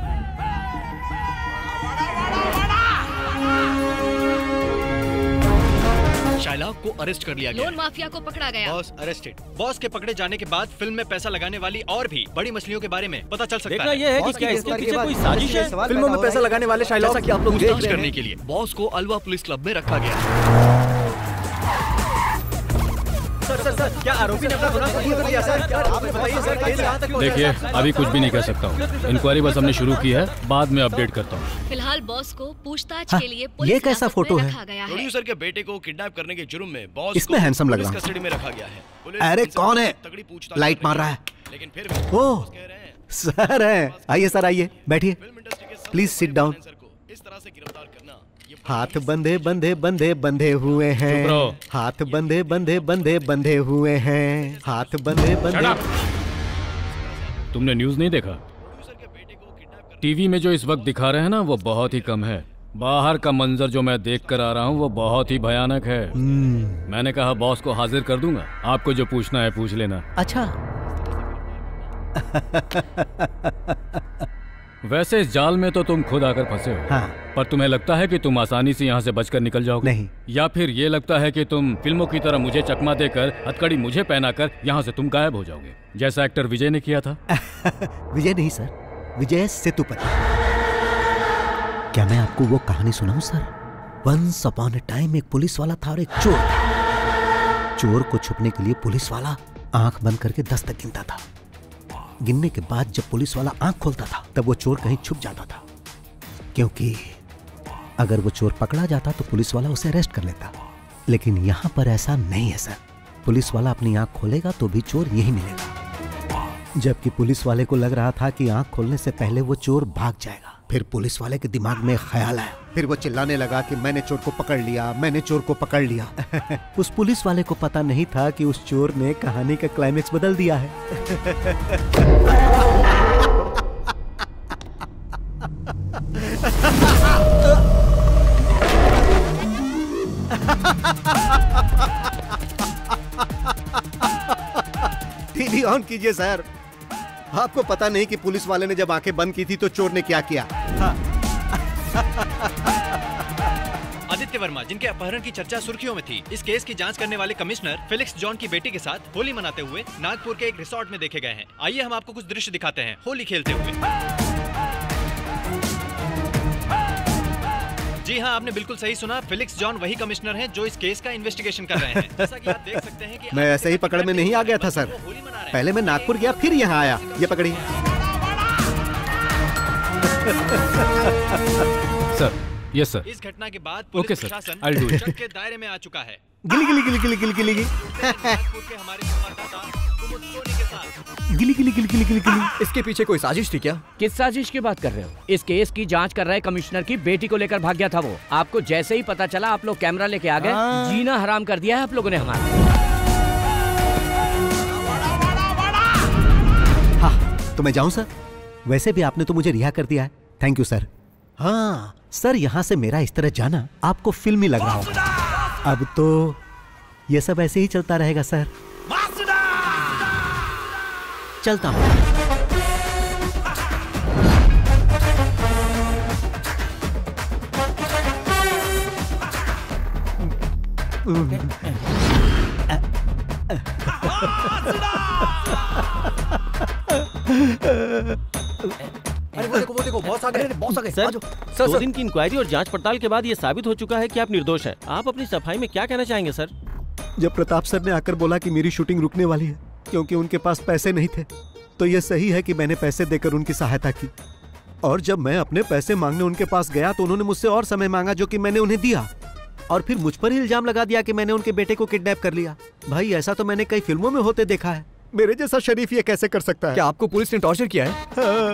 शाइलाक को अरेस्ट कर लिया गया। लोन माफिया को पकड़ा गया। Boss arrested. बॉस के पकड़े जाने के बाद फिल्म में पैसा लगाने वाली और भी बड़ी मछलियों के बारे में पता चल सकता है। देखना यह है कि क्या इसके पीछे कोई साजिश है। फिल्मों में पैसा लगाने वाले शाइलाक जैसा कि आप लोग पूछताछ देख रहे करने हैं, के लिए बॉस को अलवा पुलिस क्लब में रखा गया। सर क्या आरोपी ने अपना गुनाह कबूल कर लिया सर? आप बताइए सर, केस कहां तक पहुंचा? देखिए अभी कुछ भी नहीं कह सकता हूँ। इंक्वायरी बस हमने शुरू की है, बाद में अपडेट करता हूँ। फिलहाल बॉस को पूछताछ हाँ, के लिए ये पुलिस कैसा हिरासत फोटो में है? रखा गया है। प्रोड्यूसर के बेटे को किडनैप करने के जुर्म में बॉस इसमें हैंडसम लग रहा पुलिस हूँ। कस्टडी में रखा गया है। पुलिस अरे इनसे कौन है? तगड़ी पूछताछ लाइट कर मार रही रहा है। लेकिन फिर भी ओ बॉस कह रहे हैं सर है, आइए सर आइए, बैठिए, प्लीज सिट डाउन। इस तरह से गिरफ्तार करना ये हाथ बंधे बंधे बंधे बंधे हुए चुप रहो। हैं, हाथ बंधे बंधे बंधे बंधे हुए हैं, हाथ बंधे बंधे। तुमने न्यूज नहीं देखा? टीवी में जो इस वक्त दिखा रहे हैं ना, वो बहुत ही कम है। बाहर का मंजर जो मैं देख कर आ रहा हूँ वो बहुत ही भयानक है। मैंने कहा बॉस को हाजिर कर दूंगा, आपको जो पूछना है पूछ लेना। अच्छा वैसे इस जाल में तो तुम खुद आकर फंसे हो। हाँ। पर तुम्हें लगता है कि तुम आसानी से यहाँ से बचकर निकल जाओगे? नहीं। या फिर ये लगता है कि तुम फिल्मों की तरह मुझे चकमा देकर, हथकड़ी मुझे पहनाकर यहाँ से तुम गायब हो जाओगे, जैसा एक्टर विजय ने किया था? विजय नहीं सर, विजय सेतुपति। क्या मैं आपको वो कहानी सुनाऊं sir? Once upon a time एक पुलिस वाला था और एक चोर था। चोर को छुपने के लिए पुलिस वाला आंख बंद करके 10 तक गिनता था। गिनने के बाद जब पुलिस वाला आंख खोलता था तब वो चोर कहीं छुप जाता था, क्योंकि अगर वो चोर पकड़ा जाता तो पुलिस वाला उसे अरेस्ट कर लेता। लेकिन यहां पर ऐसा नहीं है सर, पुलिस वाला अपनी आंख खोलेगा तो भी चोर यही मिलेगा। जबकि पुलिस वाले को लग रहा था कि आंख खोलने से पहले वो चोर भाग जाएगा। फिर पुलिस वाले के दिमाग में ख्याल आया, फिर वो चिल्लाने लगा कि मैंने चोर को पकड़ लिया, मैंने चोर को पकड़ लिया। उस पुलिस वाले को पता नहीं था कि उस चोर ने कहानी का क्लाइमेक्स बदल दिया है। टीवी ऑन कीजिए सर। आपको पता नहीं कि पुलिस वाले ने जब आंखें बंद की थी तो चोर ने क्या किया? आदित्य वर्मा, जिनके अपहरण की चर्चा सुर्खियों में थी, इस केस की जांच करने वाले कमिश्नर फेलिक्स जॉन की बेटी के साथ होली मनाते हुए नागपुर के एक रिसोर्ट में देखे गए हैं। आइए हम आपको कुछ दृश्य दिखाते हैं होली खेलते हुए। जी हाँ, आपने बिल्कुल सही सुना। फेलिक्स जॉन वही कमिश्नर हैं जो इस केस का इन्वेस्टिगेशन कर रहे हैं। जैसा कि आप देख सकते हैं कि मैं ऐसे ही पकड़ में नहीं आ गया था सर, पहले मैं नागपुर गया फिर यहाँ आया। ये पकड़िए सर। Yes sir. इस घटना के बाद ओके पुलिस सर, प्रशासन I'll do it। शक के दायरे में आ चुका है। गिली गिली गिली गिली गिली गिली नागपुर के हमारे संवाददाता कुमुद सोनी के साथ। गिली गिली गिली गिली गिली गिली। इसके पीछे कोई साजिश थी क्या? किस साजिश की बात कर रहे हो? इस केस की जांच कर रहे कमिश्नर की बेटी को लेकर भाग गया था वो। आपको जैसे ही पता चला आप लोग कैमरा लेके आ गए। जीना हराम कर दिया है आप लोगों ने हमारा। हाँ तो मैं जाऊं सर? वैसे भी आपने तो मुझे रिहा कर दिया है, थैंक यू सर। हाँ सर, यहाँ से मेरा इस तरह जाना आपको फिल्मी लग रहा होगा। अब तो ये सब ऐसे ही चलता रहेगा सर। चलता हूँ। अरे वो देखो बॉस आ गए, बॉस आ गए। सर, 2 दिन की इंक्वायरी और जांच पड़ताल के बाद ये साबित हो चुका है कि आप निर्दोष हैं। आप अपनी सफाई में क्या कहना चाहेंगे सर? जब प्रताप सर ने आकर बोला कि मेरी शूटिंग रुकने वाली है क्योंकि उनके पास पैसे नहीं थे, तो यह सही है कि मैंने पैसे देकर उनकी सहायता की। और जब मैं अपने पैसे मांगने उनके पास गया तो उन्होंने मुझसे और समय मांगा, जो कि मैंने उन्हें दिया। और फिर मुझ पर ही इल्जाम लगा दिया कि मैंने उनके बेटे को किडनैप कर लिया। भाई ऐसा तो मैंने कई फिल्मों में होते देखा है। मेरे जैसा शरीफ ये कैसे कर सकता है? क्या आपको पुलिस ने टॉर्चर किया है?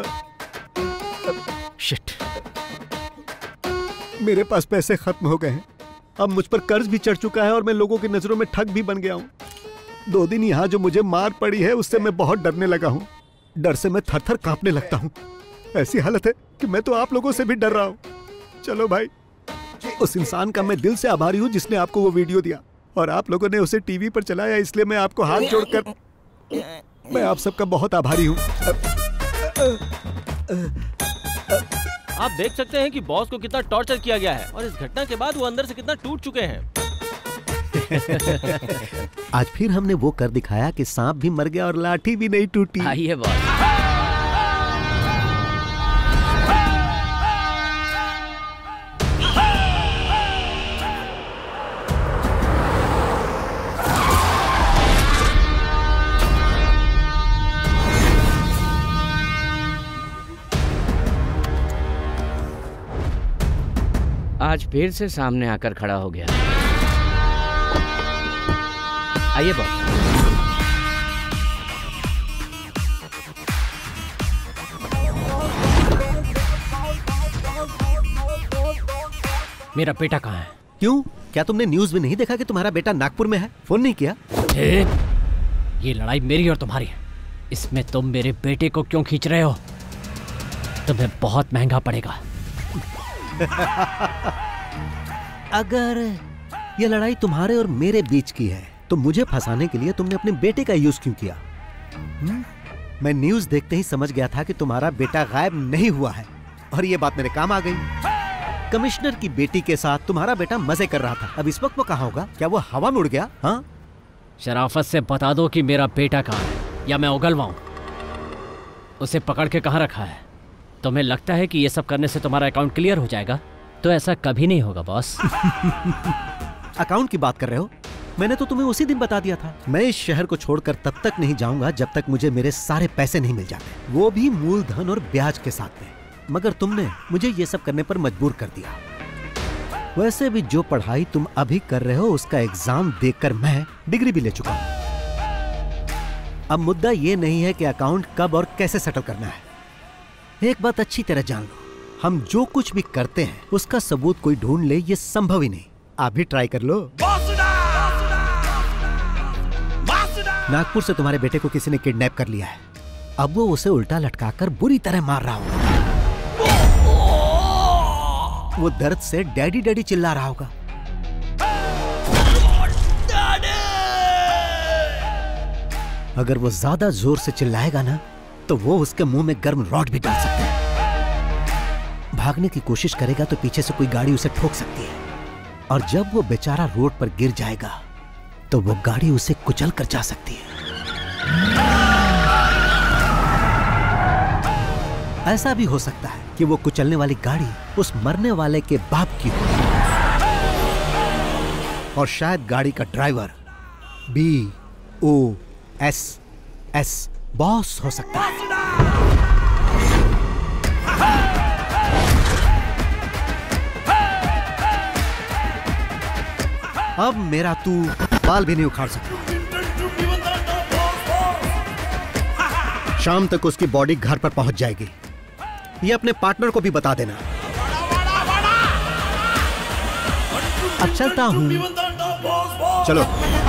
शिट, मेरे पास पैसे खत्म हो गए हैं। अब मुझ पर कर्ज भी चढ़ चुका है और मैं लोगों की नजरों में ठग भी बन गया हूँ। 2 दिन यहाँ जो मुझे मार पड़ी है उससे मैं बहुत डरने लगा हूँ। डर से मैं थर-थर कांपने लगता हूँ। ऐसी हालत है कि मैं तो आप लोगों से भी डर रहा हूँ। चलो भाई, उस इंसान का मैं दिल से आभारी हूँ जिसने आपको वो वीडियो दिया और आप लोगों ने उसे टीवी पर चलाया, इसलिए मैं आपको हाथ जोड़कर मैं आप सबका बहुत आभारी हूँ। आप देख सकते हैं कि बॉस को कितना टॉर्चर किया गया है और इस घटना के बाद वो अंदर से कितना टूट चुके हैं। आज फिर हमने वो कर दिखाया कि सांप भी मर गया और लाठी भी नहीं टूटी। आइए बॉस। आज फिर से सामने आकर खड़ा हो गया। आइए बॉस। मेरा बेटा कहाँ है? क्यों, क्या तुमने न्यूज में नहीं देखा कि तुम्हारा बेटा नागपुर में है? फोन नहीं किया? ये लड़ाई मेरी और तुम्हारी है। इसमें तुम मेरे बेटे को क्यों खींच रहे हो? तुम्हें बहुत महंगा पड़ेगा। अगर ये लड़ाई तुम्हारे और मेरे बीच की है तो मुझे फंसाने के लिए तुमने अपने बेटे का यूज क्यों किया? मैं न्यूज देखते ही समझ गया था कि तुम्हारा बेटा गायब नहीं हुआ है और ये बात मेरे काम आ गई। कमिश्नर की बेटी के साथ तुम्हारा बेटा मजे कर रहा था। अब इस वक्त वो कहाँ होगा? क्या वो हवा में उड़ गया? हाँ, शराफत से बता दो कि मेरा बेटा कहाँ है या मैं उगलवाऊं। उसे पकड़ के कहाँ रखा है? तुम्हें लगता है कि ये सब करने से तुम्हारा अकाउंट क्लियर हो जाएगा? तो ऐसा कभी नहीं होगा बॉस। अकाउंट की बात कर रहे हो? मैंने तो तुम्हें उसी दिन बता दिया था। मैं इस शहर को छोड़कर तब तक नहीं जाऊंगा जब तक मुझे मेरे सारे पैसे नहीं मिल जाते, वो भी मूलधन और ब्याज के साथ में। मगर तुमने मुझे ये सब करने पर मजबूर कर दिया। वैसे भी जो पढ़ाई तुम अभी कर रहे हो उसका एग्जाम देकर मैं डिग्री भी ले चुका हूं। अब मुद्दा ये नहीं है कि अकाउंट कब और कैसे सेटल करना है। एक बात अच्छी तरह जान लो, हम जो कुछ भी करते हैं उसका सबूत कोई ढूंढ ले ये संभव ही नहीं। आप भी ट्राई कर लो। नागपुर से तुम्हारे बेटे को किसी ने किडनैप कर लिया है। अब वो उसे उल्टा लटकाकर बुरी तरह मार रहा होगा। वो दर्द से डैडी डैडी चिल्ला रहा होगा। अगर वो ज्यादा जोर से चिल्लाएगा ना तो वो उसके मुंह में गर्म रॉड भी डाल सकते हैं। भागने की कोशिश करेगा तो पीछे से कोई गाड़ी उसे ठोक सकती है और जब वो बेचारा रोड पर गिर जाएगा तो वो गाड़ी उसे कुचल कर जा सकती है। ऐसा भी हो सकता है कि वो कुचलने वाली गाड़ी उस मरने वाले के बाप की हो और शायद गाड़ी का ड्राइवर BOSS बॉस हो सकता है। अब मेरा तू बाल भी नहीं उखाड़ सकता। शाम तक उसकी बॉडी घर पर पहुंच जाएगी। ये अपने पार्टनर को भी बता देना। अब चलता हूं। चलो।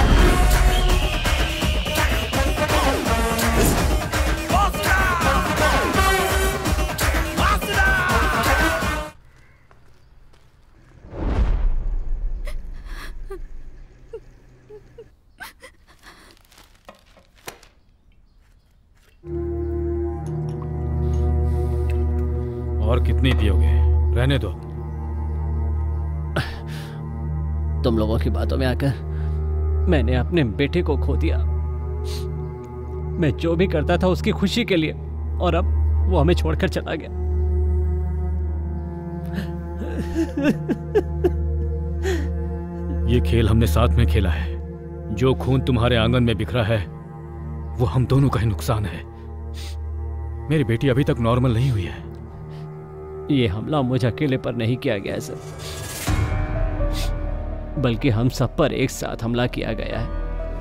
और कितनी पियोगे? रहने दो। तुम लोगों की बातों में आकर मैंने अपने बेटे को खो दिया। मैं जो भी करता था उसकी खुशी के लिए, और अब वो हमें छोड़कर चला गया। ये खेल हमने साथ में खेला है। जो खून तुम्हारे आंगन में बिखरा है वो हम दोनों का ही नुकसान है। मेरी बेटी अभी तक नॉर्मल नहीं हुई है। ये हमला मुझे अकेले पर नहीं किया गया सर, बल्कि हम सब पर एक साथ हमला किया गया है।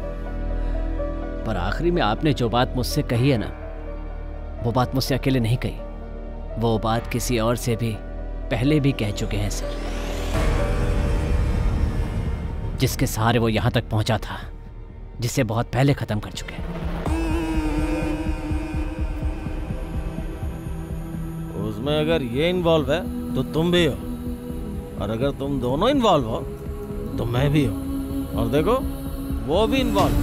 पर आखिरी में आपने जो बात मुझसे कही है ना, वो बात मुझसे अकेले नहीं कही। वो बात किसी और से भी पहले भी कह चुके हैं सर, जिसके सहारे वो यहां तक पहुंचा था, जिसे बहुत पहले खत्म कर चुके हैं। उसमें अगर ये इन्वॉल्व है तो तुम भी हो, और अगर तुम दोनों इन्वॉल्व हो तो मैं भी हूं, और देखो वो भी इन्वॉल्व।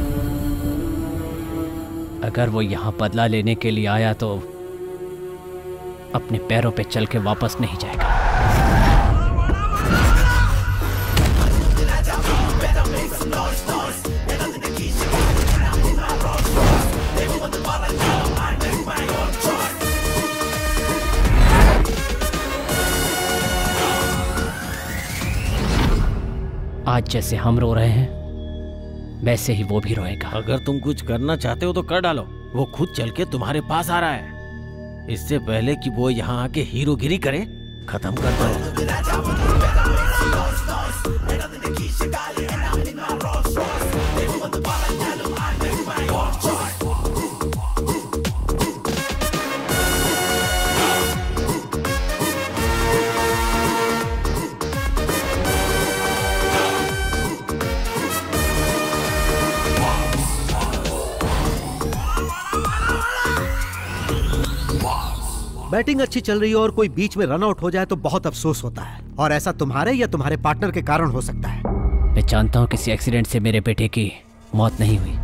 अगर वो यहां बदला लेने के लिए आया तो अपने पैरों पे चल के वापस नहीं जाएगा। आज जैसे हम रो रहे हैं वैसे ही वो भी रोएगा। अगर तुम कुछ करना चाहते हो तो कर डालो। वो खुद चल के तुम्हारे पास आ रहा है। इससे पहले कि वो यहाँ आके हीरोगिरी करे खत्म कर दो। बैटिंग अच्छी चल रही है और कोई बीच में रन आउट हो जाए तो बहुत अफसोस होता है, और ऐसा तुम्हारे या तुम्हारे पार्टनर के कारण हो सकता है। मैं जानता हूँ किसी एक्सीडेंट से मेरे बेटे की मौत नहीं हुई,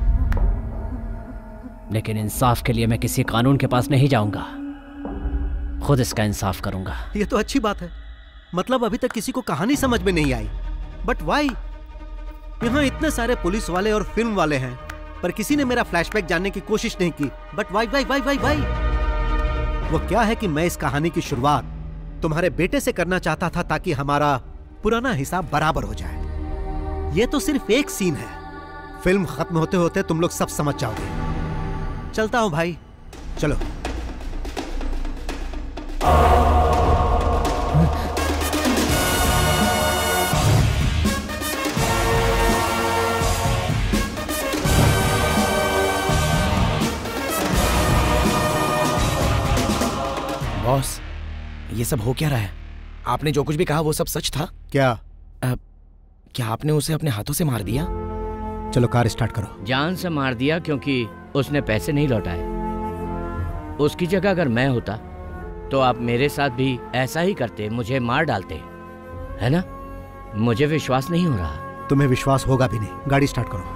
लेकिन इंसाफ के लिए मैं किसी कानून के पास नहीं जाऊंगा, खुद इसका इंसाफ करूंगा। ये तो अच्छी बात है, मतलब अभी तक किसी को कहानी समझ में नहीं आई। But why? यहाँ इतने सारे पुलिस वाले और फिल्म वाले हैं, पर किसी ने मेरा फ्लैशबैक जानने की कोशिश नहीं की। But why why why why why? वो क्या है कि मैं इस कहानी की शुरुआत तुम्हारे बेटे से करना चाहता था ताकि हमारा पुराना हिसाब बराबर हो जाए। ये तो सिर्फ एक सीन है, फिल्म खत्म होते होते तुम लोग सब समझ जाओगे। चलता हूं भाई, चलो। बॉस, ये सब हो क्या रहा है? आपने जो कुछ भी कहा वो सब सच था? क्या? क्या आपने उसे अपने हाथों से मार दिया? चलो कार स्टार्ट करो। जान से मार दिया क्योंकि उसने पैसे नहीं लौटाए। उसकी जगह अगर मैं होता तो आप मेरे साथ भी ऐसा ही करते, मुझे मार डालते, है ना? मुझे विश्वास नहीं हो रहा। तुम्हें विश्वास होगा भी नहीं। गाड़ी स्टार्ट करो।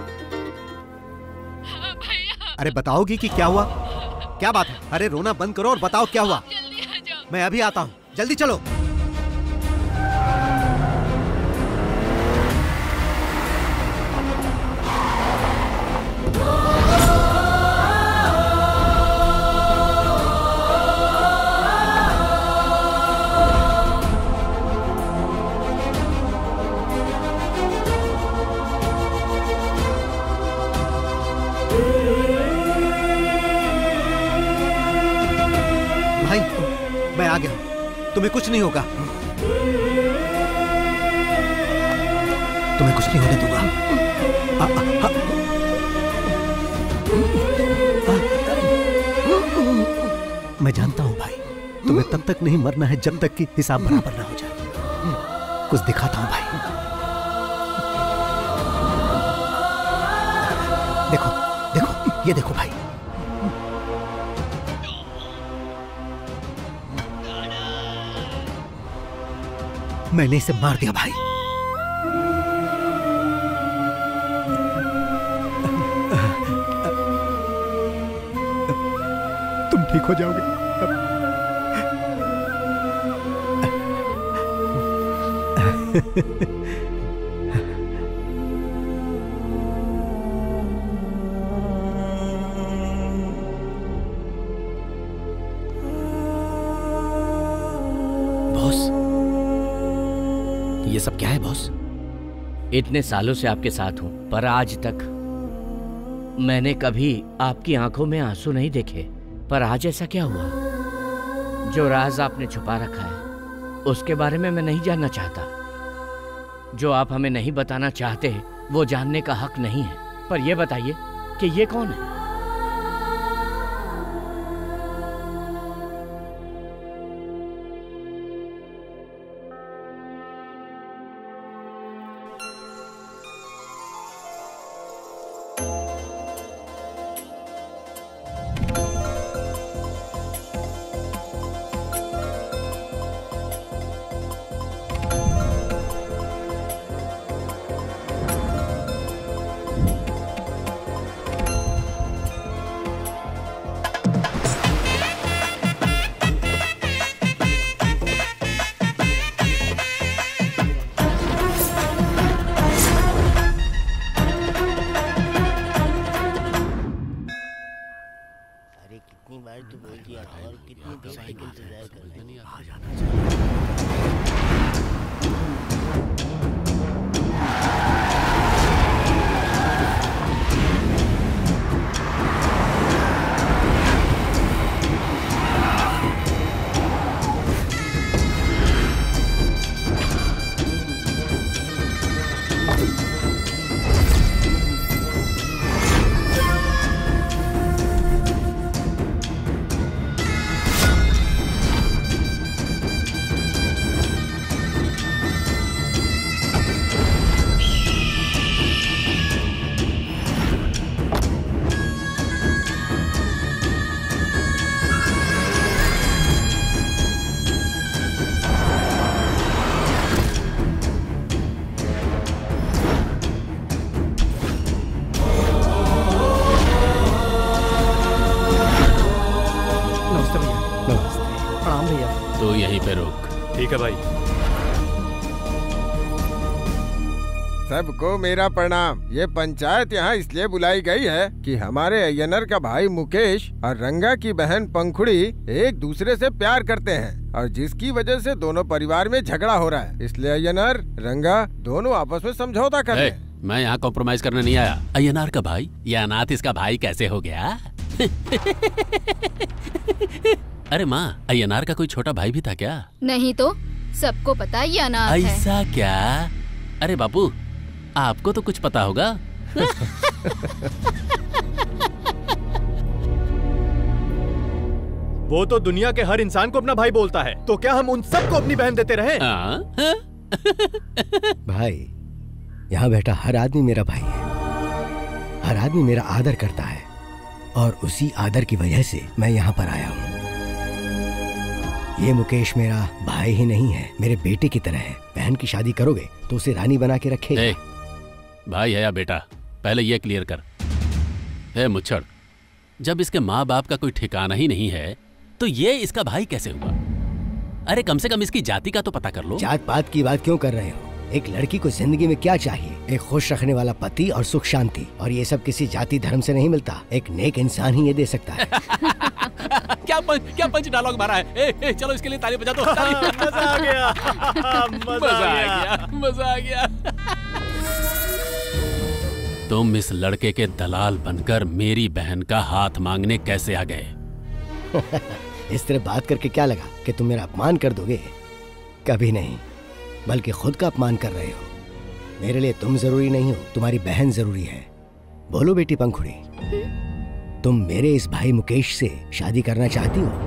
अरे बताओगी कि क्या हुआ? क्या बात है? अरे रोना बंद करो और बताओ क्या हुआ। मैं अभी आता हूँ, जल्दी चलो। मैं आ गया, तुम्हें कुछ नहीं होगा, तुम्हें कुछ नहीं होने दूंगा। मैं जानता हूं भाई, तुम्हें तब तक नहीं मरना है जब तक कि हिसाब बराबर ना हो जाए। कुछ दिखाता हूं भाई, देखो देखो, ये देखो भाई। मैंने इसे मार दिया भाई। तुम ठीक हो जाओगे। ये सब क्या है बॉस? इतने सालों से आपके साथ हूं, पर आज तक मैंने कभी आपकी आंखों में आंसू नहीं देखे। पर आज ऐसा क्या हुआ? जो राज आपने छुपा रखा है उसके बारे में मैं नहीं जानना चाहता। जो आप हमें नहीं बताना चाहते वो जानने का हक नहीं है। पर यह बताइए कि ये कौन है? तो यहीं पे रुक। ठीक है भाई। सबको मेरा प्रणाम। ये पंचायत यहाँ इसलिए बुलाई गई है कि हमारे अय्यनर का भाई मुकेश और रंगा की बहन पंखुड़ी एक दूसरे से प्यार करते हैं और जिसकी वजह से दोनों परिवार में झगड़ा हो रहा है। इसलिए अय्यनर रंगा दोनों आपस में समझौता कर रहे हैं। मैं यहाँ कॉम्प्रोमाइज करने नहीं आया। अय्यनार का भाई, ये अनाथ इसका भाई कैसे हो गया? अरे माँ, अय्यनार का कोई छोटा भाई भी था क्या? नहीं तो सबको पता ये अनाथ है। ऐसा क्या? अरे बापू, आपको तो कुछ पता होगा। वो तो दुनिया के हर इंसान को अपना भाई बोलता है, तो क्या हम उन सबको अपनी बहन देते रहे? भाई, यहाँ बैठा हर आदमी मेरा भाई है। हर आदमी मेरा आदर करता है और उसी आदर की वजह से मैं यहाँ पर आया हूँ। ये मुकेश मेरा भाई ही नहीं है, मेरे बेटे की तरह है। बहन की शादी करोगे तो उसे रानी बना के रखेगा। भाई है या बेटा, पहले ये क्लियर कर। हे मुच्छड़, जब इसके माँ बाप का कोई ठिकाना ही नहीं है तो ये इसका भाई कैसे हुआ? अरे कम से कम इसकी जाति का तो पता कर लो। जात पात की बात क्यों कर रहे हो? एक लड़की को जिंदगी में क्या चाहिए? एक खुश रखने वाला पति और सुख शांति, और ये सब किसी जाति धर्म से नहीं मिलता। एक नेक इंसान ही ये दे सकता है। क्या पंच डायलॉग मारा है। चलो इसके लिए ताली बजा दो। मजा आ गया। मजा आ गया। तुम इस लड़के के दलाल बनकर मेरी बहन का हाथ मांगने कैसे आ गए? इस तरह बात करके क्या लगा कि तुम मेरा अपमान कर दोगे? कभी नहीं, बल्कि खुद का अपमान कर रहे हो। मेरे लिए तुम जरूरी नहीं हो, तुम्हारी बहन जरूरी है। बोलो बेटी पंखुड़ी, तुम मेरे इस भाई मुकेश से शादी करना चाहती हो?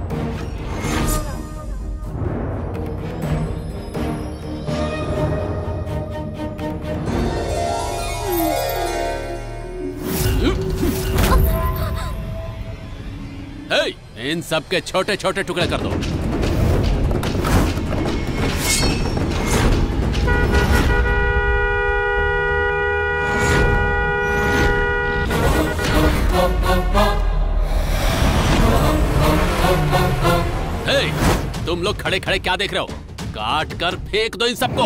इन सब के छोटे छोटे टुकड़े कर दो। तुम लोग खड़े खड़े क्या देख रहे हो? काट कर फेंक दो इन सबको।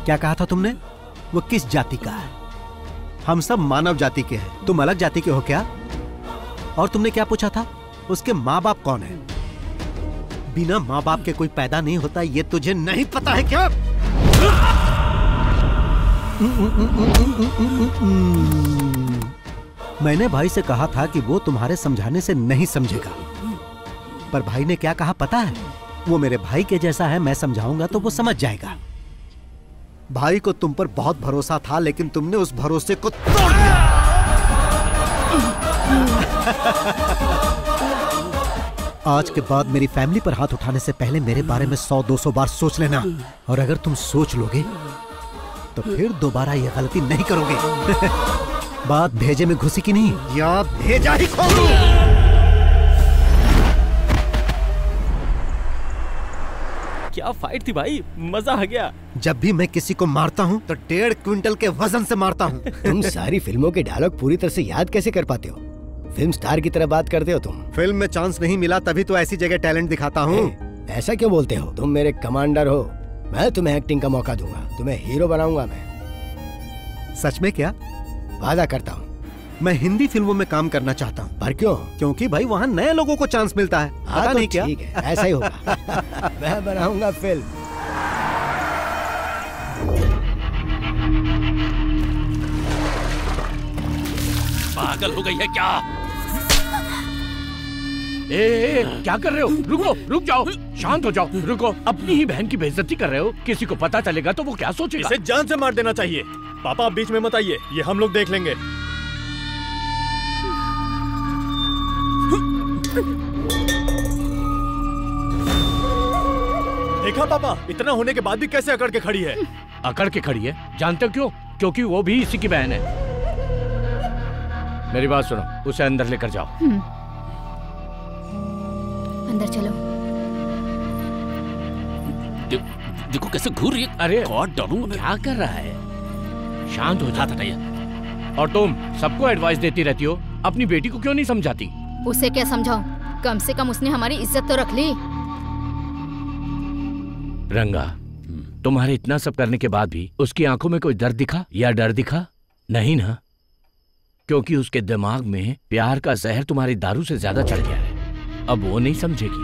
क्या कहा था तुमने? वो किस जाति का है? हम सब मानव जाति के हैं, तुम अलग जाति के हो क्या? और तुमने क्या पूछा था? उसके माँ बाप कौन है? बिना माँ बाप के कोई पैदा नहीं होता, ये तुझे नहीं पता है क्या? मैंने भाई से कहा था कि वो तुम्हारे समझाने से नहीं समझेगा, पर भाई ने क्या कहा पता है? वो मेरे भाई के जैसा है, मैं समझाऊंगा तो वो समझ जाएगा। भाई को तुम पर बहुत भरोसा था, लेकिन तुमने उस भरोसे को तोड़ दिया। आज के बाद मेरी फैमिली पर हाथ उठाने से पहले मेरे बारे में 100-200 बार सोच लेना, और अगर तुम सोच लोगे तो फिर दोबारा ये गलती नहीं करोगे। बात भेजे में घुसी की नहीं, या भेजा ही खोलूं। क्या फाइट थी भाई, मजा आ गया। जब भी मैं किसी को मारता हूँ तो 1.5 क्विंटल के वजन से मारता हूँ। तुम सारी फिल्मों के डायलॉग पूरी तरह से याद कैसे कर पाते हो? फिल्म स्टार की तरह बात करते हो तुम। फिल्म में चांस नहीं मिला तभी तो ऐसी जगह टैलेंट दिखाता हूँ। ऐसा क्यों बोलते हो? तुम मेरे कमांडर हो, मैं तुम्हें एक्टिंग का मौका दूंगा, तुम्हें हीरो बनाऊंगा मैं। सच में क्या? वादा करता हूँ। मैं हिंदी फिल्मों में काम करना चाहता हूँ। पर क्यों? क्योंकि भाई वहाँ नए लोगों को चांस मिलता है। पता नहीं क्या? ठीक है, ऐसा ही होगा। मैं बनाऊंगा फिल्म। पागल हो गई है क्या? ए, क्या कर रहे हो? रुको, रुक जाओ, शांत हो जाओ, रुको। अपनी ही बहन की बेइज्जती कर रहे हो। किसी को पता चलेगा तो वो क्या सोचेगा? इसे जान से मार देना चाहिए। पापा आप बीच में मत आइए, ये हम लोग देख लेंगे। देखा पापा, इतना होने के बाद भी कैसे अकड़ के खड़ी है। अकड़ के खड़ी है? जानते हो क्यों? क्योंकि वो भी इसी की बहन है। मेरी बात सुनो, उसे अंदर लेकर जाओ। अंदर चलो। देखो कैसे घूर रही है। अरे गॉड डरूंगा। क्या कर रहा है? शांत हो जाता है। और तुम सबको एडवाइस देती रहती हो, अपनी बेटी को क्यों नहीं समझाती? उसे क्या समझाऊं? कम से कम उसने हमारी इज्जत तो रख ली। रंगा, तुम्हारे इतना सब करने के बाद भी उसकी आंखों में कोई दर्द दिखा या डर दिखा? नहीं ना, क्योंकि उसके दिमाग में प्यार का जहर तुम्हारी दारू से ज्यादा चढ़ गया है। अब वो नहीं समझेगी।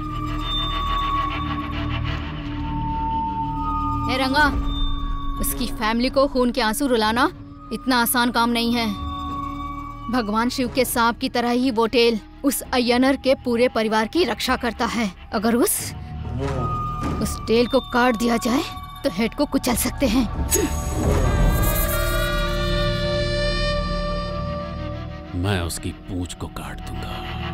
हे रंगा, उसकी फैमिली को खून के आंसू रुलाना इतना आसान काम नहीं है। भगवान शिव के सांप की तरह ही वो टेल उस अय्यनर के पूरे परिवार की रक्षा करता है। अगर उस टेल को काट दिया जाए तो हेड को कुचल सकते हैं। मैं उसकी पूंछ को काट दूंगा।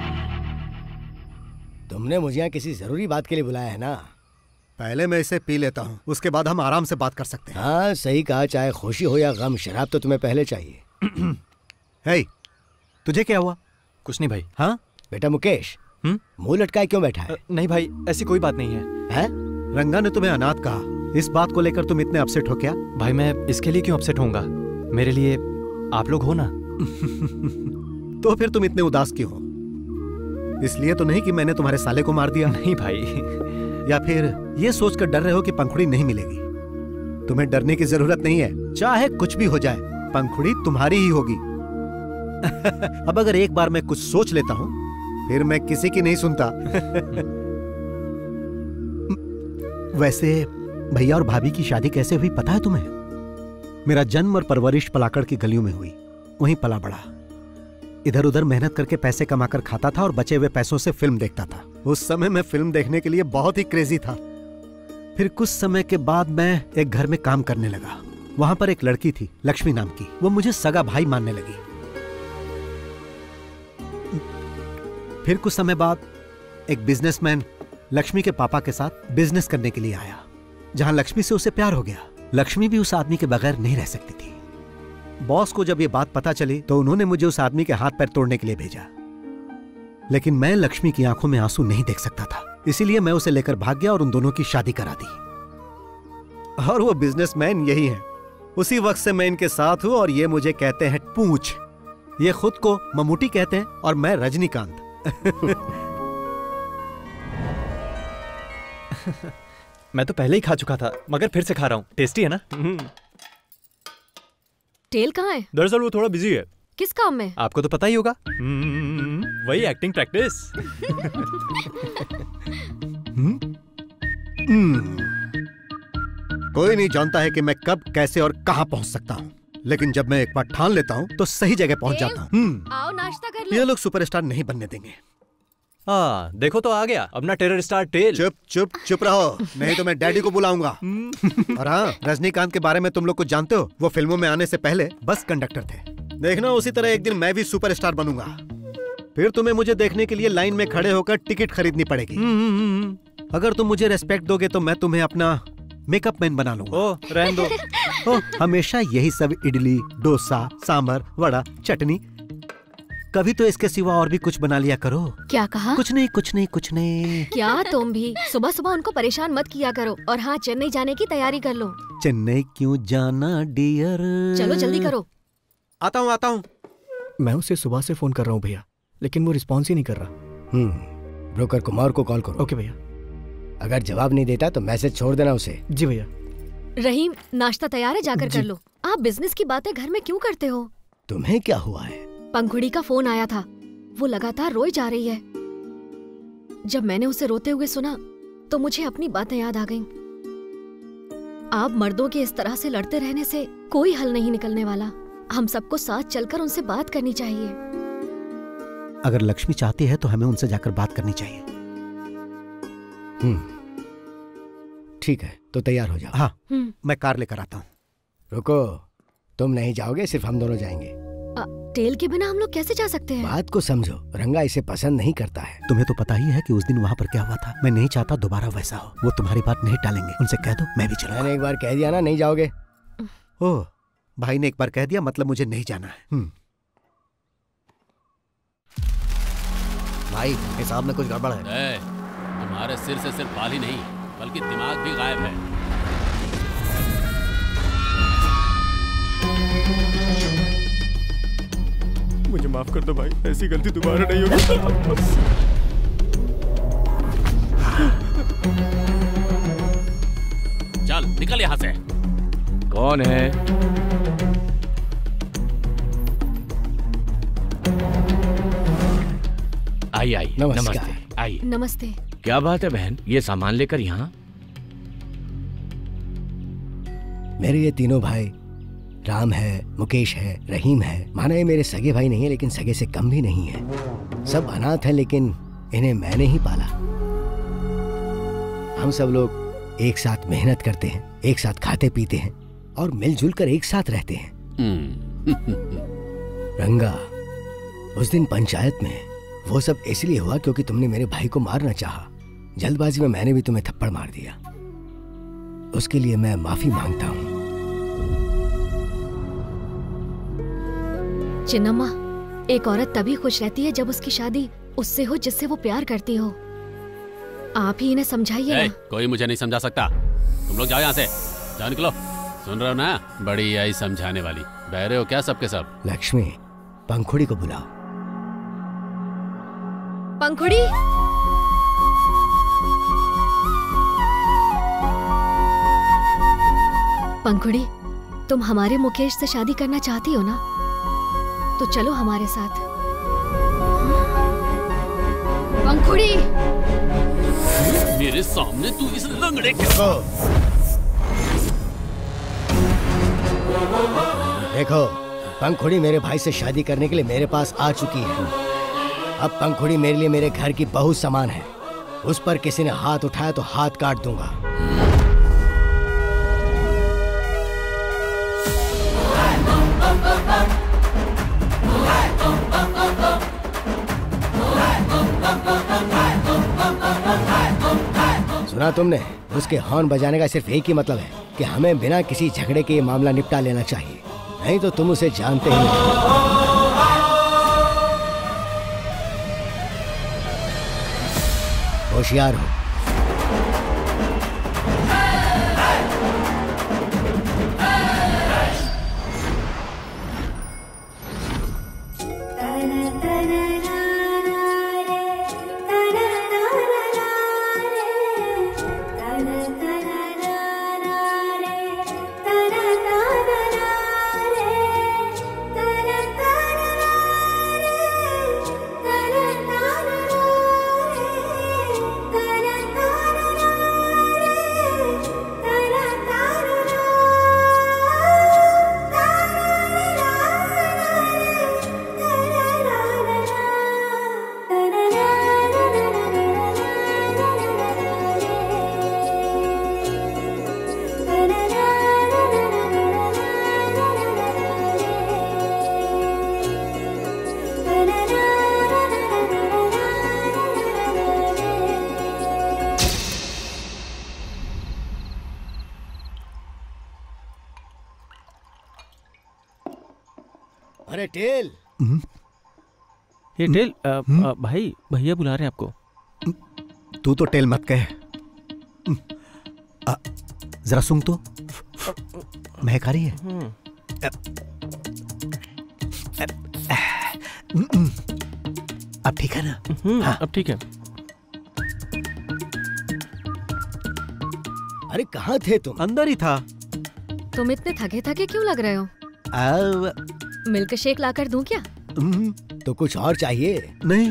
तुमने मुझे यहाँ किसी जरूरी बात के लिए बुलाया है ना? पहले मैं इसे पी लेता हूँ, उसके बाद हम आराम से बात कर सकते हैं। हाँ सही कहा, चाहे खुशी हो या गम, शराब तो तुम्हें पहले चाहिए। हे, तुझे क्या हुआ? कुछ नहीं भाई। हाँ बेटा मुकेश, मुंह लटकाए क्यों बैठा है? नहीं भाई, ऐसी कोई बात नहीं है। हैं? रंगा ने तुम्हें अनाथ कहा, इस बात को लेकर तुम इतने अपसेट हो क्या? भाई मैं इसके लिए क्यों अपसेट होऊंगा? मेरे लिए आप लोग हो ना। तो फिर तुम इतने उदास क्यों हो? इसलिए तो नहीं कि मैंने तुम्हारे साले को मार दिया? नहीं भाई। या फिर ये सोचकर डर रहे हो कि पंखुड़ी नहीं मिलेगी? तुम्हें डरने की जरूरत नहीं है, चाहे कुछ भी हो जाए, पंखुड़ी तुम्हारी ही होगी। अब अगर एक बार मैं कुछ सोच लेता हूं, फिर मैं किसी की नहीं सुनता। वैसे भैया और भाभी की शादी कैसे हुई पता है तुम्हें? मेरा जन्म और परवरिश पलाकड़ की गलियों में हुई, वहीं पला बड़ा। इधर उधर मेहनत करके पैसे कमाकर खाता था और बचे हुए पैसों से फिल्म देखता था। उस समय मैं फिल्म देखने के लिए बहुत ही क्रेजी था। फिर कुछ समय के बाद मैं एक घर में काम करने लगा। वहां पर एक लड़की थी लक्ष्मी नाम की, वो मुझे सगा भाई मानने लगी। फिर कुछ समय बाद एक बिजनेसमैन लक्ष्मी के पापा के साथ बिजनेस करने के लिए आया, जहां लक्ष्मी से उसे प्यार हो गया। लक्ष्मी भी उस आदमी के बगैर नहीं रह सकती थी। बॉस को जब ये बात पता चली तो उन्होंने मुझे उस आदमी के हाथ पैर तोड़ने के लिए भेजा, लेकिन मैं लक्ष्मी की आंखों में आंसू नहीं देख सकता था, इसीलिए मैं उसे लेकर भाग गया और उन दोनों की शादी करा दी। और वो बिजनेसमैन यही है। उसी वक्त से मैं इनके साथ हूं और ये मुझे कहते हैं पूंछ। ये खुद को ममूटी कहते हैं और मैं रजनीकांत। मैं तो पहले ही खा चुका था, मगर फिर से खा रहा हूँ। टेस्टी है ना? टेल कहाँ है? दरअसल वो थोड़ा बिजी है। किस काम में? आपको तो पता ही होगा। वही एक्टिंग प्रैक्टिस। कोई नहीं जानता है कि मैं कब, कैसे और कहां पहुंच सकता हूं, लेकिन जब मैं एक बार ठान लेता हूं तो सही जगह पहुंच जाता हूं। आओ नाश्ता कर लो। ये लोग सुपरस्टार नहीं बनने देंगे। हाँ, देखो तो आ गया अपना टेरर स्टार टेल। चुप चुप चुप रहो, नहीं तो मैं डैडी को बुलाऊंगा। और हाँ, रजनीकांत के बारे में तुम लोग कुछ जानते हो? वो फिल्मों में आने से पहले बस कंडक्टर थे। देखना, उसी तरह एक दिन मैं भी सुपरस्टार बनूंगा। फिर तुम्हें मुझे देखने के लिए लाइन में खड़े होकर टिकट खरीदनी पड़ेगी। अगर तुम मुझे रेस्पेक्ट दोगे तो मैं तुम्हें अपना मेकअप मैन बना लूंगा। ओ, रहने दो। ओ, हमेशा यही सब इडली, डोसा, सांभर, वड़ा, चटनी। कभी तो इसके सिवा और भी कुछ बना लिया करो। क्या कहा? कुछ नहीं कुछ नहीं कुछ नहीं। क्या तुम भी सुबह सुबह उनको परेशान मत किया करो। और हाँ, चेन्नई जाने की तैयारी कर लो। चेन्नई क्यों जाना डियर? चलो जल्दी करो। आता हूँ। मैं उसे सुबह से फोन कर रहा हूँ भैया, लेकिन वो रिस्पॉन्स ही नहीं कर रहा। ब्रोकर कुमार को कॉल करो। ओके भैया। अगर जवाब नहीं देता तो मैसेज छोड़ देना उसे। जी भैया। रहीम, नाश्ता तैयार है, जाकर कर लो। आप बिजनेस की बातें घर में क्यों करते हो? तुम्हें क्या हुआ है? पंखुड़ी का फोन आया था, वो लगातार रोई जा रही है। जब मैंने उसे रोते हुए सुना तो मुझे अपनी बातें याद आ गईं। आप मर्दों के इस तरह से लड़ते रहने से कोई हल नहीं निकलने वाला। हम सबको साथ चलकर उनसे बात करनी चाहिए। अगर लक्ष्मी चाहती है तो हमें उनसे जाकर बात करनी चाहिए। ठीक है, तो तैयार हो जाओ। हाँ, मैं कार लेकर आता हूँ। रुको, तुम नहीं जाओगे, सिर्फ हम दोनों जाएंगे। टेल के बिना हम लोग कैसे जा सकते हैं? बात को समझो, रंगा इसे पसंद नहीं करता है। तुम्हें तो पता ही है कि उस दिन वहाँ पर क्या हुआ था। मैं नहीं चाहता दोबारा वैसा हो। वो तुम्हारी बात नहीं टालेंगे, उनसे कह दो मैं भी चलूंगा। मैंने एक बार कह दिया ना, नहीं जाओगे। ओह, भाई ने एक बार कह दिया मतलब मुझे नहीं जाना है। भाई, हिसाब में कुछ गड़बड़ है। तुम्हारे सिर से सिर्फ बाल ही नहीं बल्कि दिमाग भी गायब है। मुझे माफ कर दो भाई, ऐसी गलती दोबारा नहीं होगी। चल निकल यहाँ से। कौन है? आई नमस्कार। आई। नमस्ते। क्या बात है बहन, ये सामान लेकर यहाँ? मेरे ये तीनों भाई, राम है, मुकेश है, रहीम है। माना ये मेरे सगे भाई नहीं है, लेकिन सगे से कम भी नहीं है। सब अनाथ हैं, लेकिन इन्हें मैंने ही पाला। हम सब लोग एक साथ मेहनत करते हैं, एक साथ खाते पीते हैं और मिलजुल कर एक साथ रहते हैं। रंगा, उस दिन पंचायत में वो सब इसलिए हुआ क्योंकि तुमने मेरे भाई को मारना चाहा। जल्दबाजी में मैंने भी तुम्हें थप्पड़ मार दिया। उसके लिए मैं माफी मांगता हूँ। चिन्नम्मा, एक औरत तभी खुश रहती है जब उसकी शादी उससे हो जिससे वो प्यार करती हो। आप ही इन्हें समझाइए ना। कोई मुझे नहीं समझा सकता। तुम लोग जाओ यहाँ से, जाओ निकलो। सुन रहे हो ना, बड़ी आई समझाने वाली। बहरे हो क्या सबके सब? लक्ष्मी, पंखुड़ी को बुलाओ। पंखुड़ी, पंखुड़ी, तुम हमारे मुकेश से शादी करना चाहती हो ना? तो चलो हमारे साथ। पंखुड़ी, मेरे सामने तू इस लंगड़े के देखो, पंखुड़ी मेरे भाई से शादी करने के लिए मेरे पास आ चुकी है। अब पंखुड़ी मेरे लिए मेरे घर की बहू समान है। उस पर किसी ने हाथ उठाया तो हाथ काट दूंगा। सुना तुमने? उसके हॉर्न बजाने का सिर्फ एक ही मतलब है कि हमें बिना किसी झगड़े के ये मामला निपटा लेना चाहिए, नहीं तो तुम उसे जानते ही नहीं। होशियार हो। अरे टेल। ये टेल भाई भैया बुला रहे हैं आपको। तू तो टेल मत कह। जरा सुन तो, महक आ रही है। अब ठीक है ना? हाँ। अब ठीक है। अरे कहाँ थे तुम? अंदर ही था। तुम इतने थके थके क्यों लग रहे हो? मिल्क शेक लाकर दूं क्या? तो कुछ और चाहिए? नहीं।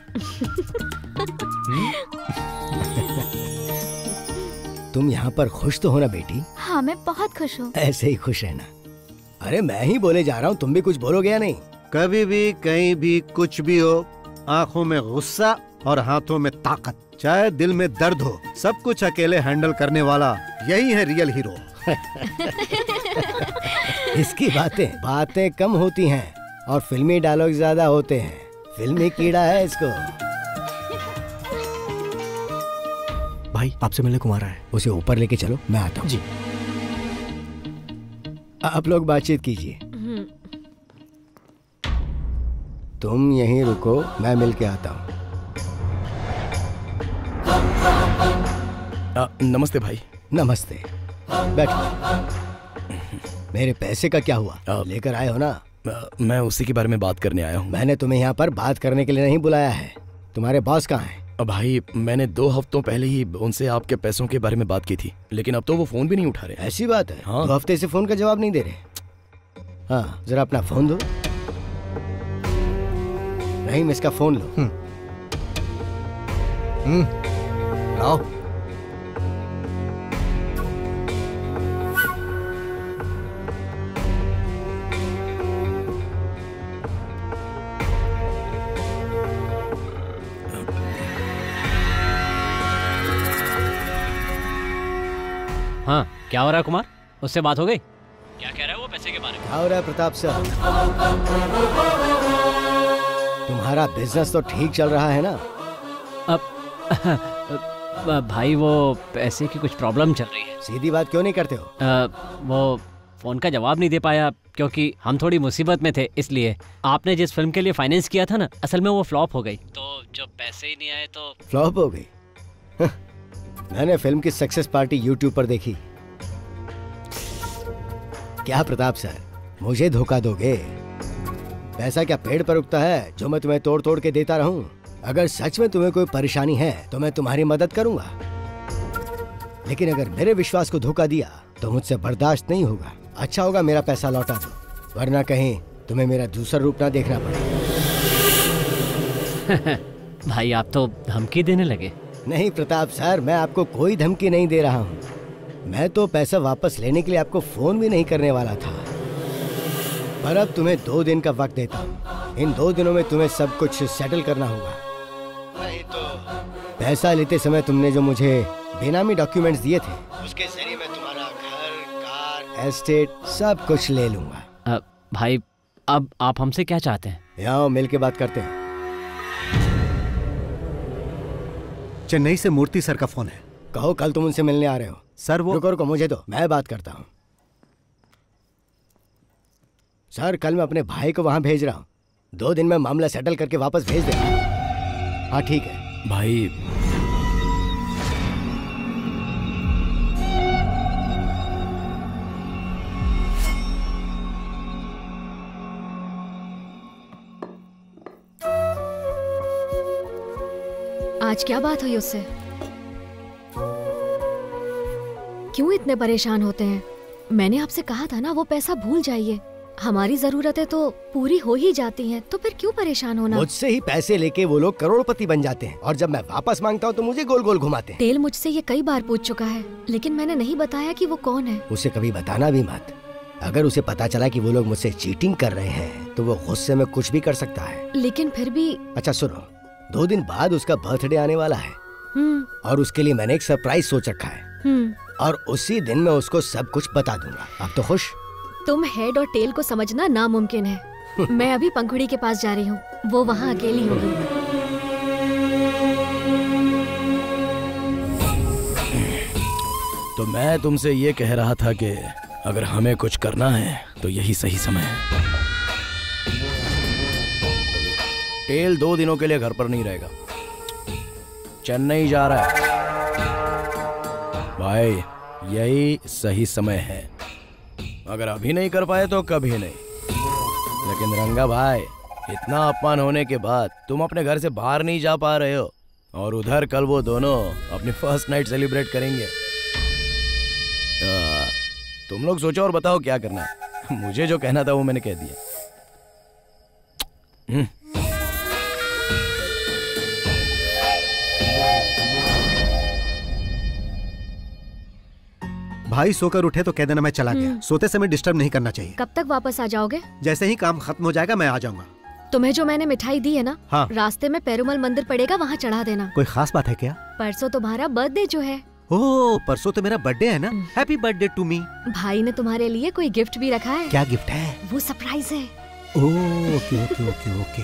तुम यहाँ पर खुश तो हो ना बेटी? हाँ मैं बहुत खुश हूँ। ऐसे ही खुश रहना। अरे मैं ही बोले जा रहा हूँ, तुम भी कुछ बोलोगे या नहीं? कभी भी कहीं भी कुछ भी हो, आंखों में गुस्सा और हाथों में ताकत, चाहे दिल में दर्द हो, सब कुछ अकेले हैंडल करने वाला यही है रियल हीरो। इसकी बातें कम होती हैं और फिल्मी डायलॉग ज्यादा होते हैं। फिल्मी कीड़ा है इसको। भाई आपसे मिलने को आ रहा है। उसे ऊपर लेके चलो, मैं आता हूँ। जी। आप लोग बातचीत कीजिए। तुम यहीं रुको, मैं मिल के आता हूँ। नमस्ते भाई। नमस्ते, बैठो। मेरे पैसे का क्या हुआ? लेकर आए हो ना? मैं उसी के बारे में बात करने आया हूँ। मैंने तुम्हें यहाँ पर बात करने के लिए नहीं बुलाया है। तुम्हारे बॉस कहाँ हैं? भाई मैंने 2 हफ्तों पहले ही उनसे आपके पैसों के बारे में बात की थी, लेकिन अब तो वो फोन भी नहीं उठा रहे। ऐसी बात है? हाँ। 2 हफ्ते से फोन का जवाब नहीं दे रहे। हाँ, जरा अपना फोन दो। रहीम, इसका फोन लो। आओ। हाँ, क्या हो रहा है कुमार? उससे बात हो गई? क्या कह रहा है वो पैसे के बारे में? क्या हो रहा है प्रताप सर? तुम्हारा बिजनेस तो ठीक चल रहा है ना? अब भाई वो पैसे की कुछ प्रॉब्लम चल रही है। सीधी बात क्यों नहीं करते हो? वो फोन का जवाब नहीं दे पाया क्योंकि हम थोड़ी मुसीबत में थे, इसलिए। आपने जिस फिल्म के लिए फाइनेंस किया था ना, असल में वो फ्लॉप हो गई, तो जब पैसे ही नहीं आए तो फ्लॉप हो गई। मैंने फिल्म की सक्सेस पार्टी यूट्यूब पर देखी। क्या प्रताप सर, मुझे धोखा दोगे? पैसा क्या पेड़ पर उगता है जो मैं तुम्हें तोड़ तोड़ के देता रहूं? अगर सच में तुम्हें कोई परेशानी है तो मैं तुम्हारी मदद करूंगा, लेकिन अगर मेरे विश्वास को धोखा दिया तो मुझसे बर्दाश्त नहीं होगा। अच्छा होगा मेरा पैसा लौटा दो, वरना कहीं तुम्हें मेरा दूसरा रूप ना देखना पड़े। भाई आप तो धमकी देने लगे। नहीं प्रताप सर, मैं आपको कोई धमकी नहीं दे रहा हूँ। मैं तो पैसा वापस लेने के लिए आपको फोन भी नहीं करने वाला था, पर अब तुम्हें 2 दिन का वक्त देता हूँ। इन 2 दिनों में तुम्हें सब कुछ सेटल करना होगा, नहीं तो पैसा लेते समय तुमने जो मुझे बेनामी डॉक्यूमेंट्स दिए थे, उसके जरिए मैं तुम्हारा घर, कार, एस्टेट सब कुछ ले लूंगा। भाई अब आप हमसे क्या चाहते हैं? यहाँ मिल के बात करते हैं। चेन्नई से मूर्ति सर का फोन है। कहो कल तुम उनसे मिलने आ रहे हो। सर वो रुको मुझे दो, मैं बात करता हूँ। सर कल मैं अपने भाई को वहां भेज रहा हूँ, 2 दिन में मामला सेटल करके वापस भेज देना। हाँ ठीक है भाई। आज क्या बात हुई उससे? क्यों इतने परेशान होते हैं? मैंने आपसे कहा था ना वो पैसा भूल जाइए। हमारी जरूरतें तो पूरी हो ही जाती हैं, तो फिर क्यों परेशान होना? मुझसे ही पैसे लेके वो लोग करोड़पति बन जाते हैं, और जब मैं वापस मांगता हूँ तो मुझे गोल गोल घुमाते हैं। टेल मुझसे ये कई बार पूछ चुका है, लेकिन मैंने नहीं बताया कि वो कौन है। उसे कभी बताना भी मत। अगर उसे पता चला कि वो लोग मुझसे चीटिंग कर रहे हैं तो वो गुस्से में कुछ भी कर सकता है। लेकिन फिर भी। अच्छा सुनो, 2 दिन बाद उसका बर्थडे आने वाला है, और उसके लिए मैंने एक सरप्राइज सोच रखा है, और उसी दिन मैं उसको सब कुछ बता दूंगा। अब तो खुश? तुम हेड और टेल को समझना नामुमकिन है। मैं अभी पंखुड़ी के पास जा रही हूँ, वो वहाँ अकेली होगी। तो मैं तुमसे ये कह रहा था कि अगर हमें कुछ करना है तो यही सही समय है। पटेल 2 दिनों के लिए घर पर नहीं रहेगा, चेन्नई जा रहा है। भाई यही सही समय है, अगर अभी नहीं कर पाए तो कभी नहीं। लेकिन रंगा भाई, इतना अपमान होने के बाद तुम अपने घर से बाहर नहीं जा पा रहे हो, और उधर कल वो दोनों अपनी फर्स्ट नाइट सेलिब्रेट करेंगे। तुम लोग सोचो और बताओ क्या करना है। मुझे जो कहना था वो मैंने कह दिया। भाई सोकर उठे तो कह देना मैं चला गया। सोते समय डिस्टर्ब नहीं करना चाहिए। कब तक वापस आ जाओगे? जैसे ही काम खत्म हो जाएगा मैं आ जाऊंगा। तुम्हें जो मैंने मिठाई दी है ना, हाँ। रास्ते में पेरुमल मंदिर पड़ेगा, वहाँ चढ़ा देना। कोई खास बात है क्या? परसों तुम्हारा बर्थडे जो है। ओह, परसों तो मेरा बर्थडे है ना। Happy birthday to me. भाई ने तुम्हारे लिए कोई गिफ्ट भी रखा है। क्या गिफ्ट है? वो सरप्राइज है। Oh, okay okay okay okay.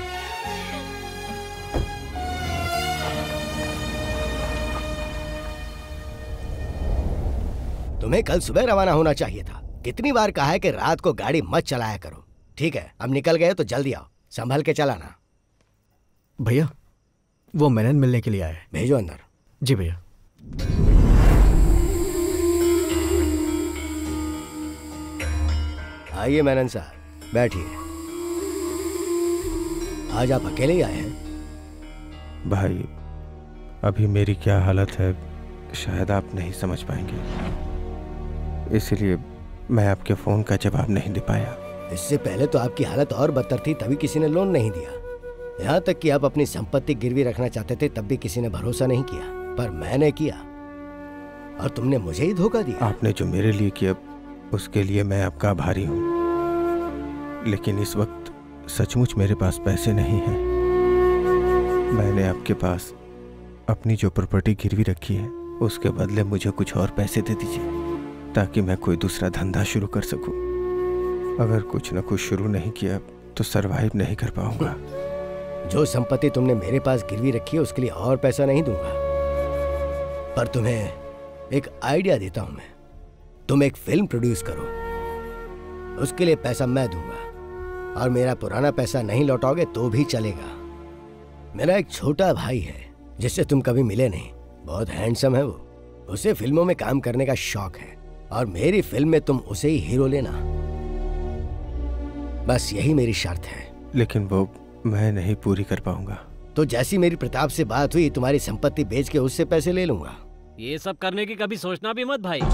तुम्हें कल सुबह रवाना होना चाहिए था। कितनी बार कहा है कि रात को गाड़ी मत चलाया करो। ठीक है, अब निकल गए तो जल्दी आओ, संभल के चलाना। भैया, वो मेनन मिलने के लिए आए। भेजो अंदर। जी भैया। आइए मेनन साहब, बैठिए। आज आप अकेले ही आए हैं? भाई, अभी मेरी क्या हालत है शायद आप नहीं समझ पाएंगे, इसलिए मैं आपके फोन का जवाब नहीं दे पाया। इससे पहले तो आपकी हालत और बदतर थी, तभी किसी ने लोन नहीं दिया। यहाँ तक कि आप अपनी संपत्ति गिरवी रखना चाहते थे, तब भी किसी ने भरोसा नहीं किया, पर मैंने किया और तुमने मुझे ही धोखा दिया। आपने जो मेरे लिए किया उसके लिए मैं आपका आभारी हूँ, लेकिन इस वक्त सचमुच मेरे पास पैसे नहीं हैं। मैंने आपके पास अपनी जो प्रॉपर्टी गिरवी रखी है उसके बदले मुझे कुछ और पैसे दे दीजिए, ताकि मैं कोई दूसरा धंधा शुरू कर सकूं। अगर कुछ न कुछ शुरू नहीं किया तो सरवाइव नहीं कर पाऊंगा। जो संपत्ति तुमने मेरे पास गिरवी रखी है उसके लिए और पैसा नहीं दूंगा, पर तुम्हें एक आइडिया देता हूं मैं। तुम एक फिल्म प्रोड्यूस करो, उसके लिए पैसा मैं दूंगा, और मेरा पुराना पैसा नहीं लौटाओगे तो भी चलेगा। मेरा एक छोटा भाई है जिससे तुम कभी मिले नहीं, बहुत हैंडसम है वो। उसे फिल्मों में काम करने का शौक है, और मेरी फिल्म में तुम उसे ही हीरो लेना। बस यही मेरी शर्त है। लेकिन वो मैं नहीं पूरी कर पाऊंगा। तो जैसी मेरी प्रताप से बात हुई, तुम्हारी संपत्ति बेच के उससे पैसे ले लूंगा। ये सब करने की कभी सोचना भी मत भाई।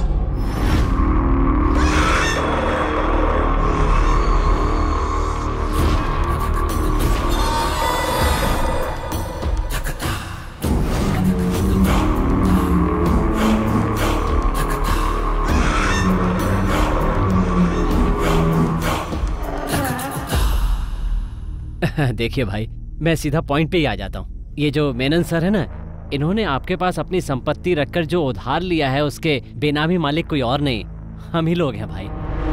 देखिए भाई, मैं सीधा पॉइंट पे ही आ जाता हूँ। ये जो मेनन सर है ना, इन्होंने आपके पास अपनी संपत्ति रखकर जो उधार लिया है उसके बेनामी मालिक कोई और नहीं, हम ही लोग हैं भाई।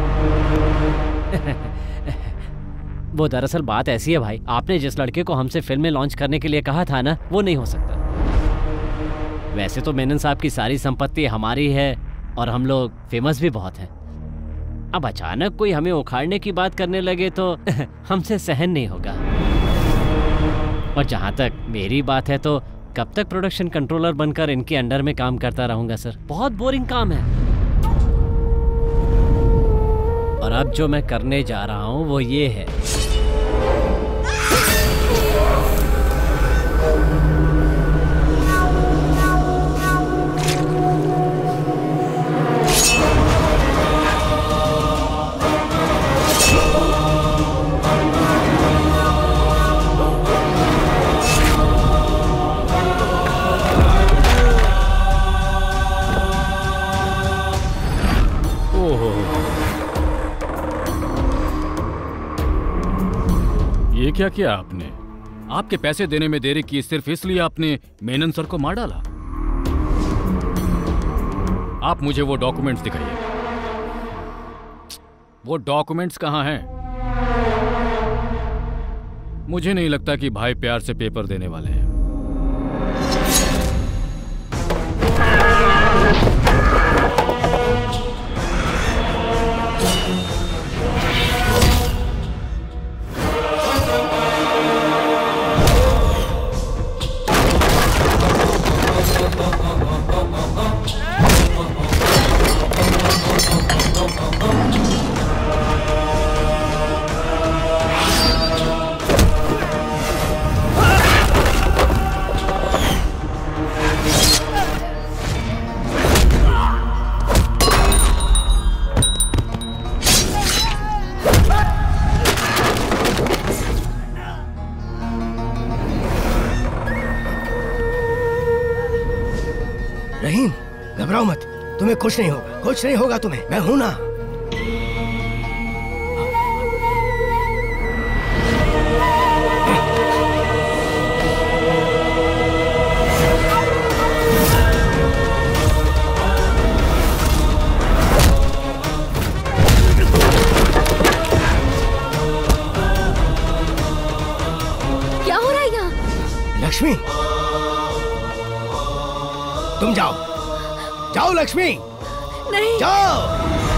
वो दरअसल बात ऐसी है भाई, आपने जिस लड़के को हमसे फिल्में लॉन्च करने के लिए कहा था ना, वो नहीं हो सकता। वैसे तो मेनन साहब की सारी संपत्ति हमारी है और हम लोग फेमस भी बहुत हैं। अब अचानक कोई हमें उखाड़ने की बात करने लगे तो हमसे सहन नहीं होगा। और जहां तक मेरी बात है तो कब तक प्रोडक्शन कंट्रोलर बनकर इनके अंडर में काम करता रहूंगा सर, बहुत बोरिंग काम है। और अब जो मैं करने जा रहा हूं वो ये है, ये क्या किया आपने? आपके पैसे देने में देरी की सिर्फ इसलिए आपने मेनन सर को मार डाला? आप मुझे वो डॉक्यूमेंट्स दिखाइए। वो डॉक्यूमेंट्स कहाँ हैं? मुझे नहीं लगता कि भाई प्यार से पेपर देने वाले हैं। तुम्हें कुछ नहीं होगा, कुछ नहीं होगा तुम्हें, मैं हूं ना। क्या हो रहा है यहाँ? लक्ष्मी, तुम जाओ, जाओ लक्ष्मी, नहीं जाओ।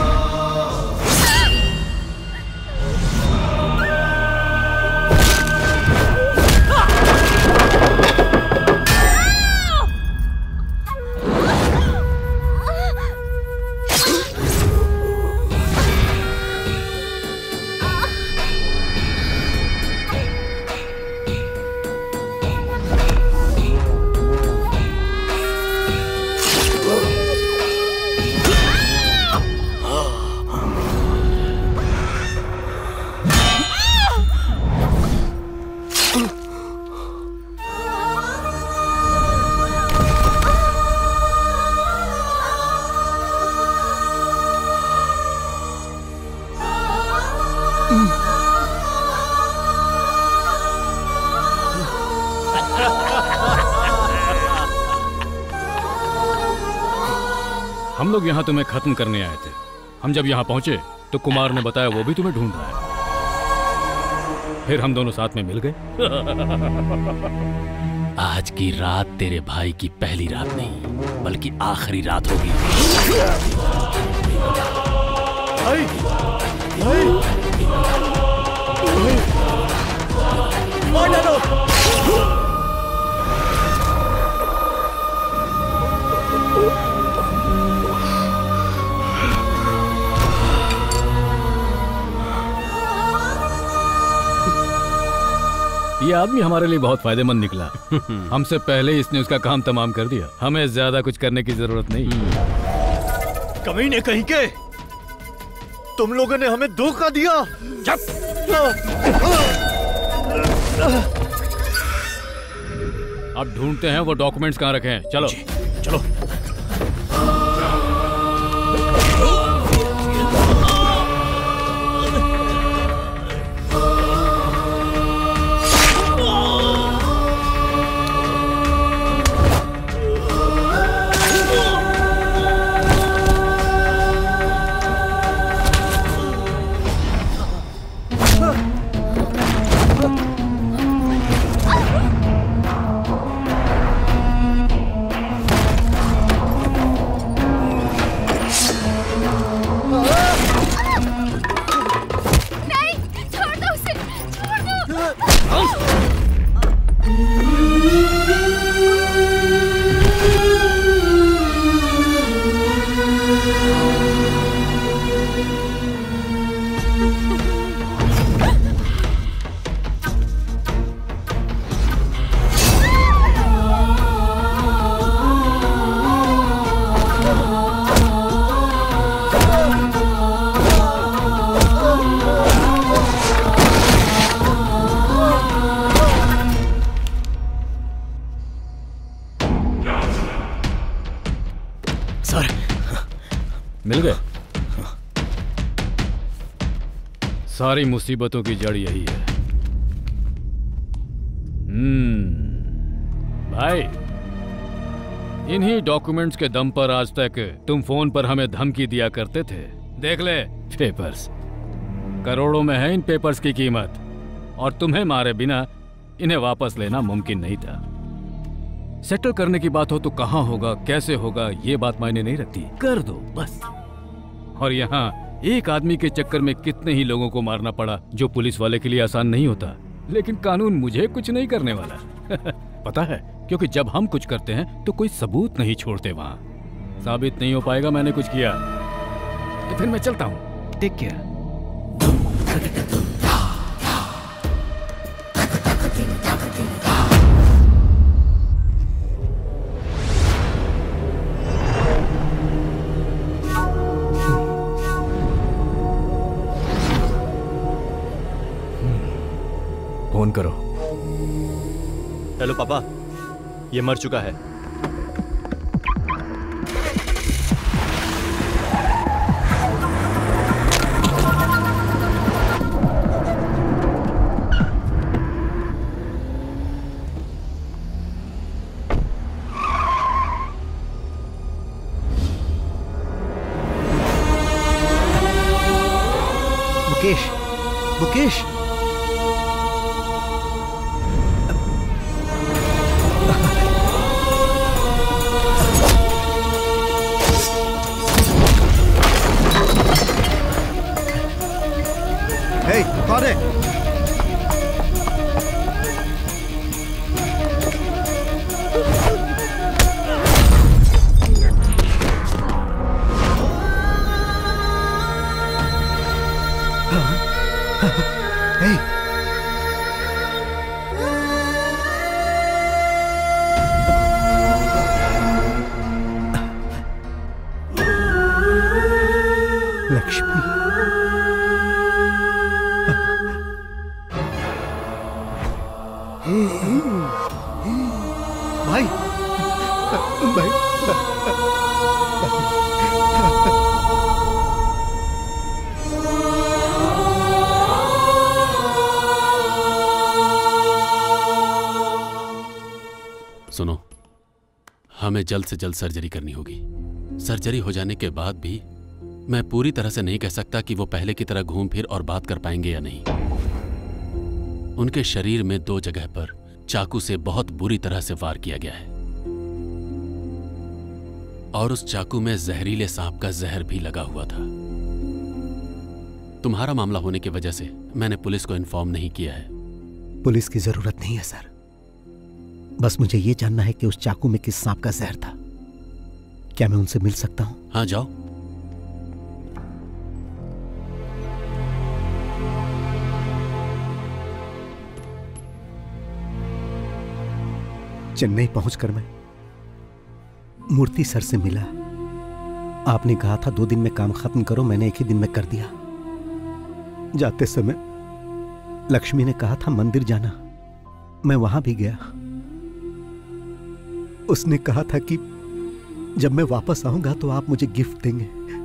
हम लोग यहाँ तुम्हें खत्म करने आए थे। हम जब यहाँ पहुंचे तो कुमार ने बताया वो भी तुम्हें ढूंढ रहा है। फिर हम दोनों साथ में मिल गए। आज की रात तेरे भाई की पहली रात नहीं बल्कि आखिरी रात होगी। ये आदमी हमारे लिए बहुत फायदेमंद निकला। हमसे पहले इसने उसका काम तमाम कर दिया। हमें ज्यादा कुछ करने की जरूरत नहीं। कमीने कहीं के, तुम लोगों ने हमें धोखा दिया। अब ढूंढते हैं वो डॉक्यूमेंट्स कहाँ रखे हैं। चलो चलो। मिल गए। सारी मुसीबतों की जड़ यही है। भाई, इन्हीं डॉक्यूमेंट्स के दम पर आज तक तुम फोन पर हमें धमकी दिया करते थे। देख ले पेपर्स, करोड़ों में है इन पेपर्स की कीमत, और तुम्हें मारे बिना इन्हें वापस लेना मुमकिन नहीं था। सेटल करने की बात हो तो कहाँ होगा, कैसे होगा, ये बात मायने नहीं रखती, कर दो बस। और यहाँ एक आदमी के चक्कर में कितने ही लोगों को मारना पड़ा, जो पुलिस वाले के लिए आसान नहीं होता। लेकिन कानून मुझे कुछ नहीं करने वाला। पता है, क्योंकि जब हम कुछ करते हैं तो कोई सबूत नहीं छोड़ते। वहाँ साबित नहीं हो पाएगा मैंने कुछ किया, तो फिर मैं चलता हूँ। Take care. फोन करो। हेलो पापा, ये मर चुका है। मुकेश, मुकेश। हे, कौन है? Hey! लक्ष्मी। भाई, भाई। सुनो, हमें जल्द से जल्द सर्जरी करनी होगी। सर्जरी हो जाने के बाद भी मैं पूरी तरह से नहीं कह सकता कि वो पहले की तरह घूम फिर और बात कर पाएंगे या नहीं। उनके शरीर में 2 जगह पर चाकू से बहुत बुरी तरह से वार किया गया है और उस चाकू में जहरीले सांप का जहर भी लगा हुआ था। तुम्हारा मामला होने की वजह से मैंने पुलिस को इन्फॉर्म नहीं किया है। पुलिस की जरूरत नहीं है सर, बस मुझे ये जानना है कि उस चाकू में किस सांप का जहर था। क्या मैं उनसे मिल सकता हूं? हाँ, जाओ। चेन्नई पहुंचकर मैं मूर्ति सर से मिला। आपने कहा था 2 दिन में काम खत्म करो, मैंने 1 ही दिन में कर दिया। जाते समय लक्ष्मी ने कहा था मंदिर जाना, मैं वहां भी गया। उसने कहा था कि जब मैं वापस आऊंगा तो आप मुझे गिफ्ट देंगे,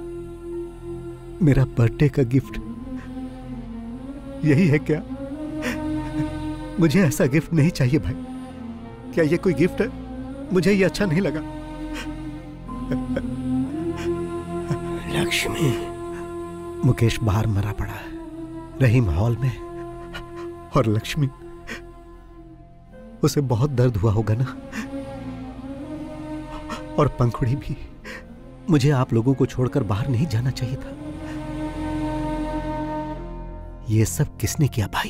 मेरा बर्थडे का गिफ्ट। यही है क्या? मुझे ऐसा गिफ्ट नहीं चाहिए भाई। क्या ये कोई गिफ्ट है? मुझे ये अच्छा नहीं लगा। लक्ष्मी। मुकेश बाहर मरा पड़ा है, रहीम हॉल में, और लक्ष्मी, उसे बहुत दर्द हुआ होगा ना। और पंखुड़ी भी। मुझे आप लोगों को छोड़कर बाहर नहीं जाना चाहिए था। ये सब किसने किया भाई?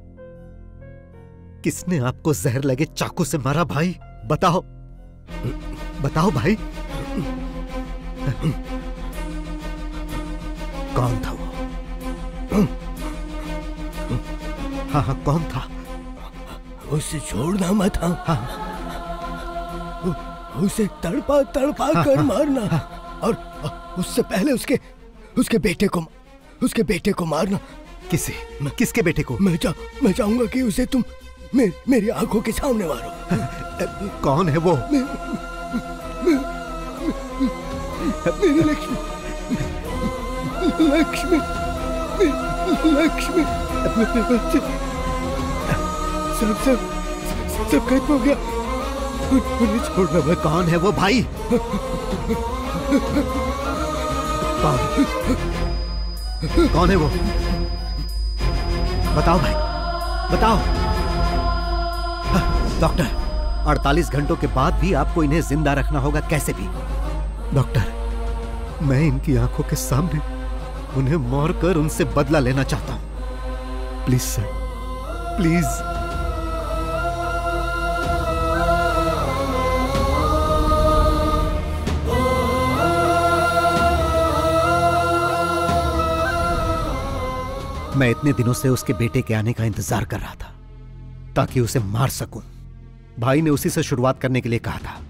किसने आपको जहर लगे चाकू से मारा भाई? बताओ, बताओ भाई। कौन था वो? हाँ हाँ, कौन था? उसे छोड़ना मत। हाँ, उसे तड़पा तड़पा कर मारना। और उससे पहले उसके बेटे को मारना। किसके बेटे को? मैं चाहूंगा कि उसे तुम मेरी आंखों के सामने मारो। कौन है वो? मेरी लक्ष्मी। लक्ष्मी, लक्ष्मी। सब खत्म हो गया। उन्हें छोड़ना मत। कौन है वो भाई? कौन है वो? बताओ भाई, बताओ। डॉक्टर, 48 घंटों के बाद भी आपको इन्हें जिंदा रखना होगा कैसे भी। डॉक्टर, मैं इनकी आंखों के सामने उन्हें मारकर उनसे बदला लेना चाहता हूं। Please sir, please. मैं इतने दिनों से उसके बेटे के आने का इंतजार कर रहा था ताकि उसे मार सकूं। भाई ने उसी से शुरुआत करने के लिए कहा था।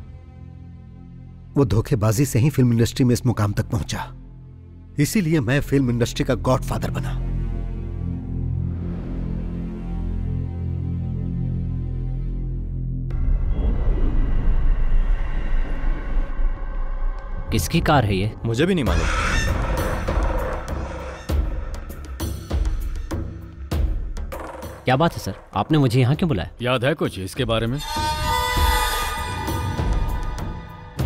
वो धोखेबाजी से ही फिल्म इंडस्ट्री में इस मुकाम तक पहुंचा। इसीलिए मैं फिल्म इंडस्ट्री का गॉडफादर बना। किसकी कार है ये? मुझे भी नहीं मालूम। क्या बात है सर, आपने मुझे यहाँ क्यों बुलाया? याद है कुछ इसके बारे में?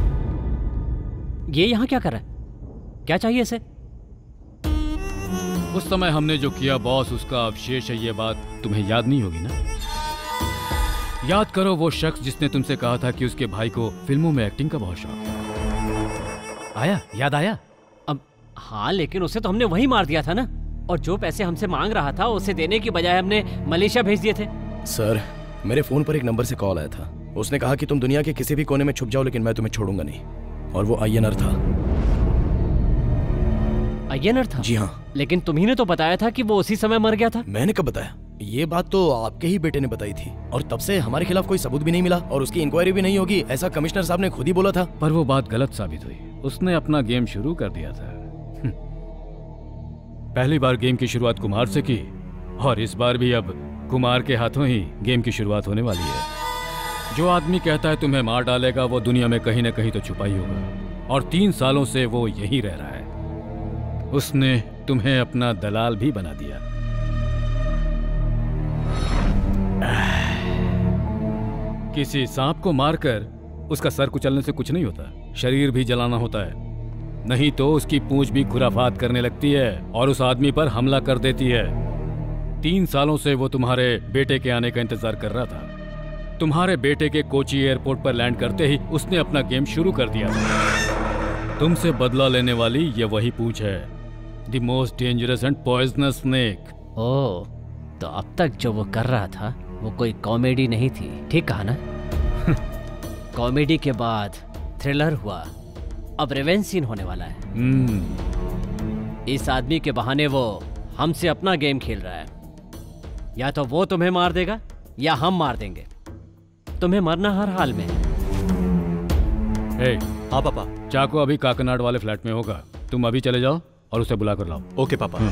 ये यहाँ क्या कर रहा है? क्या चाहिए इसे? उस समय हमने जो किया बॉस, उसका अवशेष है। ये बात तुम्हें याद नहीं होगी ना? याद करो वो शख्स जिसने तुमसे कहा था कि उसके भाई को फिल्मों में एक्टिंग का बहुत शौक। आया? याद आया? अब हाँ, लेकिन उसे तो हमने वही मार दिया था ना। और जो पैसे हमसे मांग रहा था उसे देने की बजाय हमने मलेशिया भेज दिए थे। सर, मेरे फोन पर एक नंबर से कॉल आया था। उसने कहा कि तुम दुनिया के किसी भी कोने में छुप जाओ, लेकिन मैं तुम्हें छोड़ूंगा नहीं। और वो अय्यनर था। अय्यनर था? जी हाँ। लेकिन तुम्ही ने तो बताया था कि वो उसी समय मर गया था। मैंने कब बताया? ये बात तो आपके ही बेटे ने बताई थी, और तब से हमारे खिलाफ कोई सबूत भी नहीं मिला और उसकी इंक्वायरी भी नहीं होगी, ऐसा कमिश्नर साहब ने खुद ही बोला था। पर वो बात गलत साबित हुई। उसने अपना गेम शुरू कर दिया था। पहली बार गेम की शुरुआत कुमार से की, और इस बार भी अब कुमार के हाथों ही गेम की शुरुआत होने वाली है। जो आदमी कहता है तुम्हें मार डालेगा, वो दुनिया में कहीं न कहीं तो छुपा ही होगा। और 3 सालों से वो यहीं रह रहा है। उसने तुम्हें अपना दलाल भी बना दिया। किसी सांप को मारकर उसका सर कुचलने से कुछ नहीं होता, शरीर भी जलाना होता है। नहीं तो उसकी पूंछ भी खुराफात करने लगती है और उस आदमी पर हमला कर देती है। 3 सालों से वो तुम्हारे बेटे के आने का इंतजार कर रहा था। तुम्हारे बेटे के कोची एयरपोर्ट पर लैंड करते ही उसने अपना गेम शुरू कर दिया था। तुमसे बदला लेने वाली ये वही पूंछ है, the most dangerous and poisonous snake. Oh, तो अब तक जो वो कर रहा था वो कोई कॉमेडी नहीं थी। ठीक कहा ना? कॉमेडी के बाद थ्रिलर हुआ, अब रिवेंज सीन होने वाला है। इस आदमी के बहाने वो हमसे अपना गेम खेल रहा है। या तो वो तुम्हें मार देगा या हम मार देंगे। तुम्हें मरना हर हाल में। हाँ पापा, चाको अभी काकनाड वाले फ्लैट में होगा। तुम अभी चले जाओ और उसे बुला कर लाओ। ओके पापा।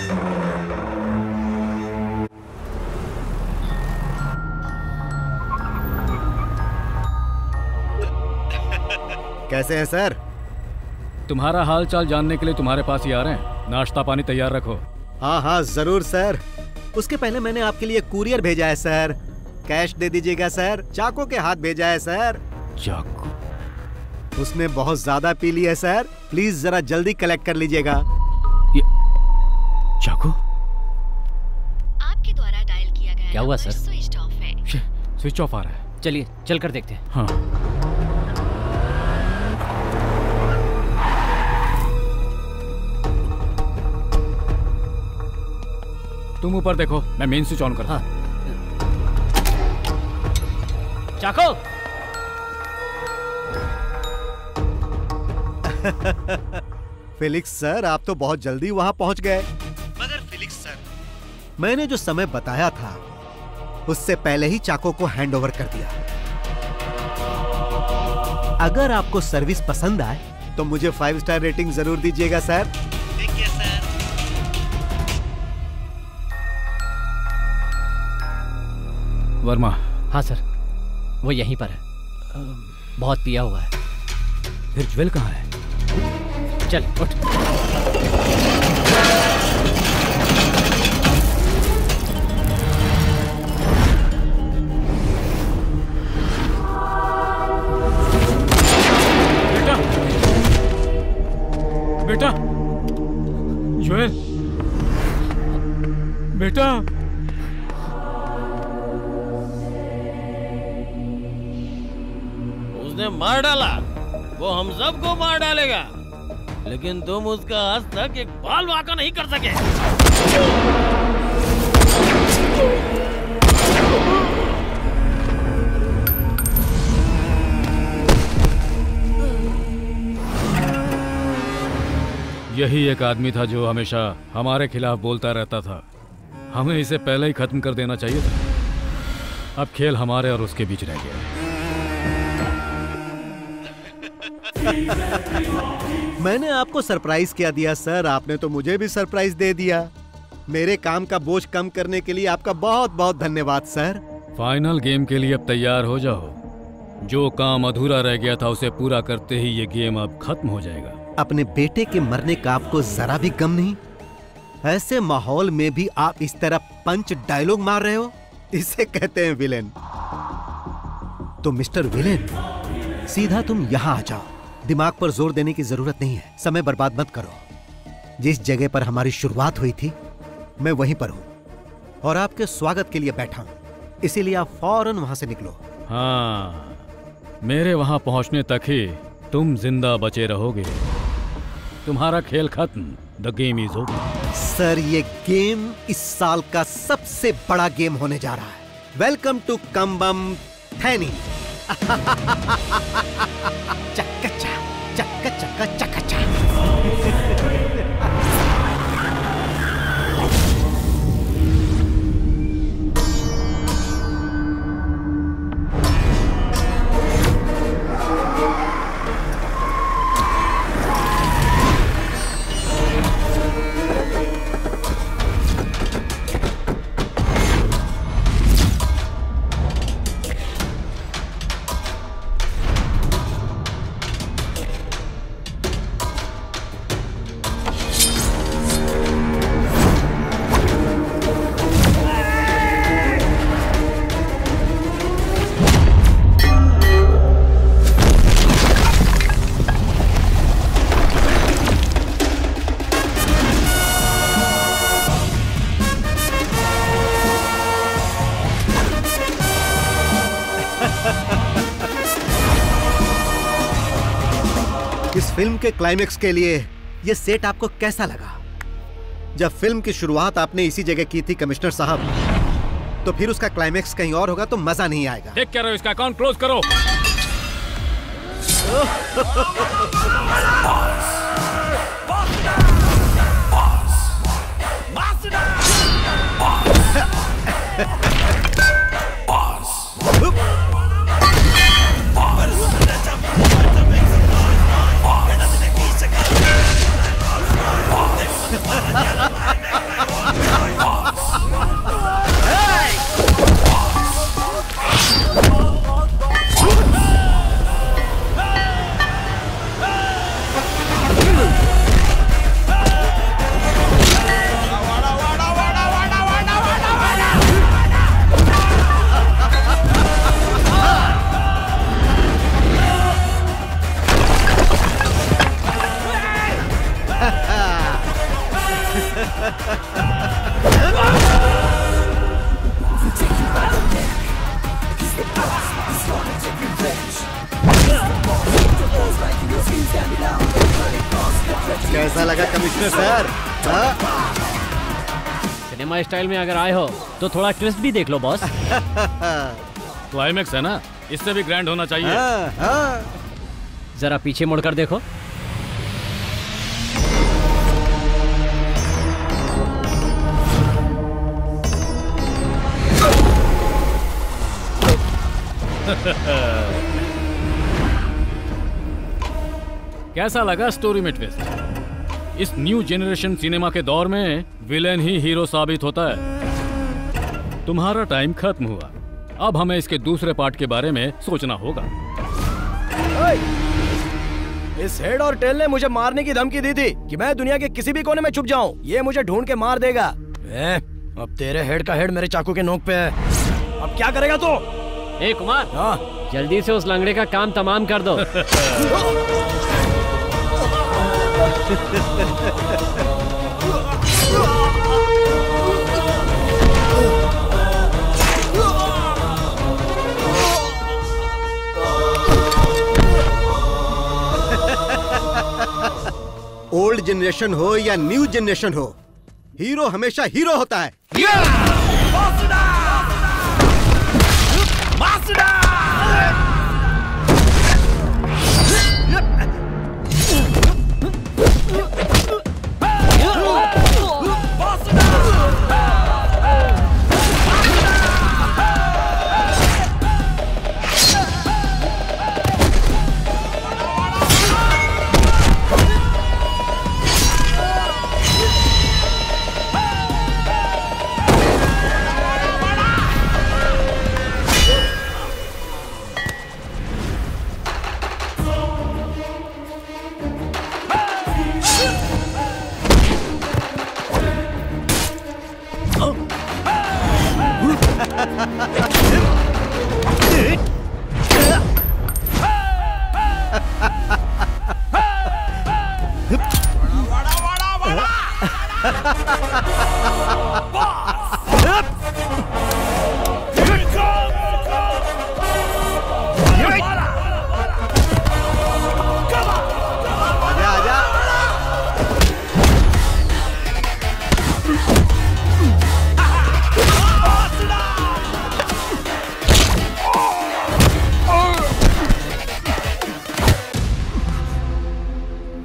कैसे हैं सर? तुम्हारा हाल चाल जानने के लिए तुम्हारे पास ही आ रहे हैं। नाश्ता पानी तैयार रखो। हाँ हाँ जरूर सर। उसके पहले मैंने आपके लिए कुरियर भेजा है सर। कैश दे दीजिएगा सर। चाको के हाथ भेजा है सर। चाको? उसने बहुत ज्यादा पी लिया है सर, प्लीज जरा जल्दी कलेक्ट कर लीजिएगा। चाको? आपके द्वारा डायल किया गया क्या हुआ सर? स्विच ऑफ है। स्विच ऑफ आ रहा है। चलिए चल कर देखते हैं। हाँ। तुम ऊपर देखो, मैं मेन स्विच ऑन करता हूं। चाको! फेलिक्स सर, आप तो बहुत जल्दी वहां पहुंच गए। मगर फेलिक्स सर, मैंने जो समय बताया था उससे पहले ही चाको को हैंडओवर कर दिया। अगर आपको सर्विस पसंद आए तो मुझे 5 स्टार रेटिंग जरूर दीजिएगा सर। देखिए सर। वर्मा? हाँ सर, वो यहीं पर है। बहुत पिया हुआ है। फिर ज्वेल कहाँ है? चल उठ। बेटा, ज्वेल, बेटा। उसने मार डाला, वो हम सबको मार डालेगा, लेकिन तुम उसका आज तक एक बाल वाका नहीं कर सके। यही एक आदमी था जो हमेशा हमारे खिलाफ बोलता रहता था। हमें इसे पहले ही खत्म कर देना चाहिए था। अब खेल हमारे और उसके बीच रह गया। मैंने आपको सरप्राइज क्या दिया सर, आपने तो मुझे भी सरप्राइज दे दिया। मेरे काम का बोझ कम करने के लिए आपका बहुत बहुत धन्यवाद सर। फाइनल गेम के लिए अब तैयार हो जाओ। जो काम अधूरा रह गया था उसे पूरा करते ही ये गेम अब खत्म हो जाएगा। अपने बेटे के मरने का आपको जरा भी गम नहीं? ऐसे माहौल में भी आप इस तरह पंच डायलॉग मार रहे हो, इसे कहते हैं विलेन। तो मिस्टर विलेन, सीधा तुम यहां आ जाओ। दिमाग पर जोर देने की जरूरत नहीं है। समय बर्बाद मत करो। जिस जगह पर हमारी शुरुआत हुई थी मैं वहीं पर हूं और आपके स्वागत के लिए बैठा हूं, इसीलिए आप फौरन वहां से निकलो। हाँ, मेरे वहां पहुंचने तक ही तुम जिंदा बचे रहोगे। तुम्हारा खेल खत्म। The game is over. Sir, ये गेम इस साल का सबसे बड़ा गेम होने जा रहा है। Welcome to Cumbum Theni. चक्का चक्का चक्का चक्का। इस फिल्म के क्लाइमेक्स के लिए ये सेट आपको कैसा लगा? जब फिल्म की शुरुआत आपने इसी जगह की थी कमिश्नर साहब, तो फिर उसका क्लाइमेक्स कहीं और होगा तो मजा नहीं आएगा। देख क्या रहे हो, इसका अकाउंट क्लोज करो। कैसा लगा कमिश्नर सर? सिनेमा स्टाइल में अगर आए हो तो थोड़ा ट्विस्ट भी देख लो बॉस। क्लाइमेक्स है ना, इससे भी ग्रैंड होना चाहिए। जरा पीछे मुड़कर देखो। कैसा लगा स्टोरी में ट्विस्ट? इस न्यू जनरेशन सिनेमा के दौर में विलेन ही हीरो साबित होता है। तुम्हारा टाइम खत्म हुआ। अब हमें इसके दूसरे पार्ट के बारे में सोचना होगा। इस हेड और टेल ने मुझे मारने की धमकी दी थी कि मैं दुनिया के किसी भी कोने में छुप जाऊं। ये मुझे ढूंढ के मार देगा। अब तेरे हेड का हेड मेरे चाकू के नोक पे है। अब क्या करेगा तू? ए कुमार, जल्दी से उस लंगड़े का काम तमाम कर दो। ओल्ड जनरेशन हो या न्यू जनरेशन हो, हीरो हमेशा हीरो होता है।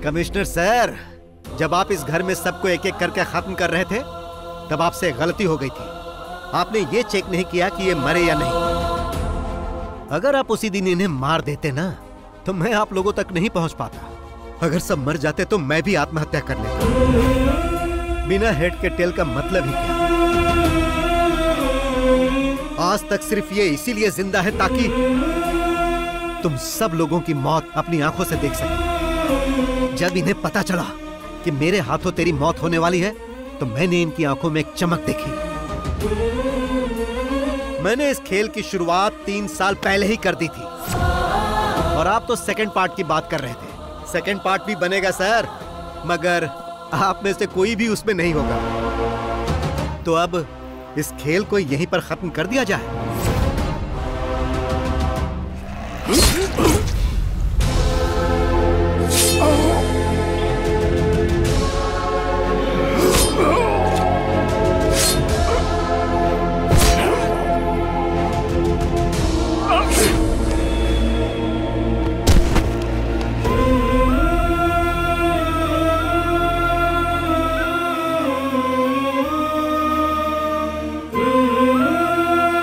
कमिश्नर सर, जब आप इस घर में सबको एक एक करके खत्म कर रहे थे तब आपसे गलती हो गई थी। आपने ये चेक नहीं किया कि ये मरे या नहीं। अगर आप उसी दिन इन्हें मार देते ना तो मैं आप लोगों तक नहीं पहुंच पाता। अगर सब मर जाते तो मैं भी आत्महत्या कर लेता। बिना हेड के टेल का मतलब ही क्या? आज तक सिर्फ ये इसीलिए जिंदा है ताकि तुम सब लोगों की मौत अपनी आंखों से देख सके। जब इन्हें पता चला कि मेरे हाथों तेरी मौत होने वाली है तो मैंने इनकी आंखों में एक चमक देखी। मैंने इस खेल की शुरुआत 3 साल पहले ही कर दी थी और आप तो सेकंड पार्ट की बात कर रहे थे। सेकंड पार्ट भी बनेगा सर, मगर आप में से कोई भी उसमें नहीं होगा। तो अब इस खेल को यहीं पर खत्म कर दिया जाए।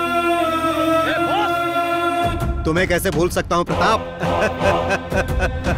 तुम्हें कैसे भूल सकता हूं प्रताप?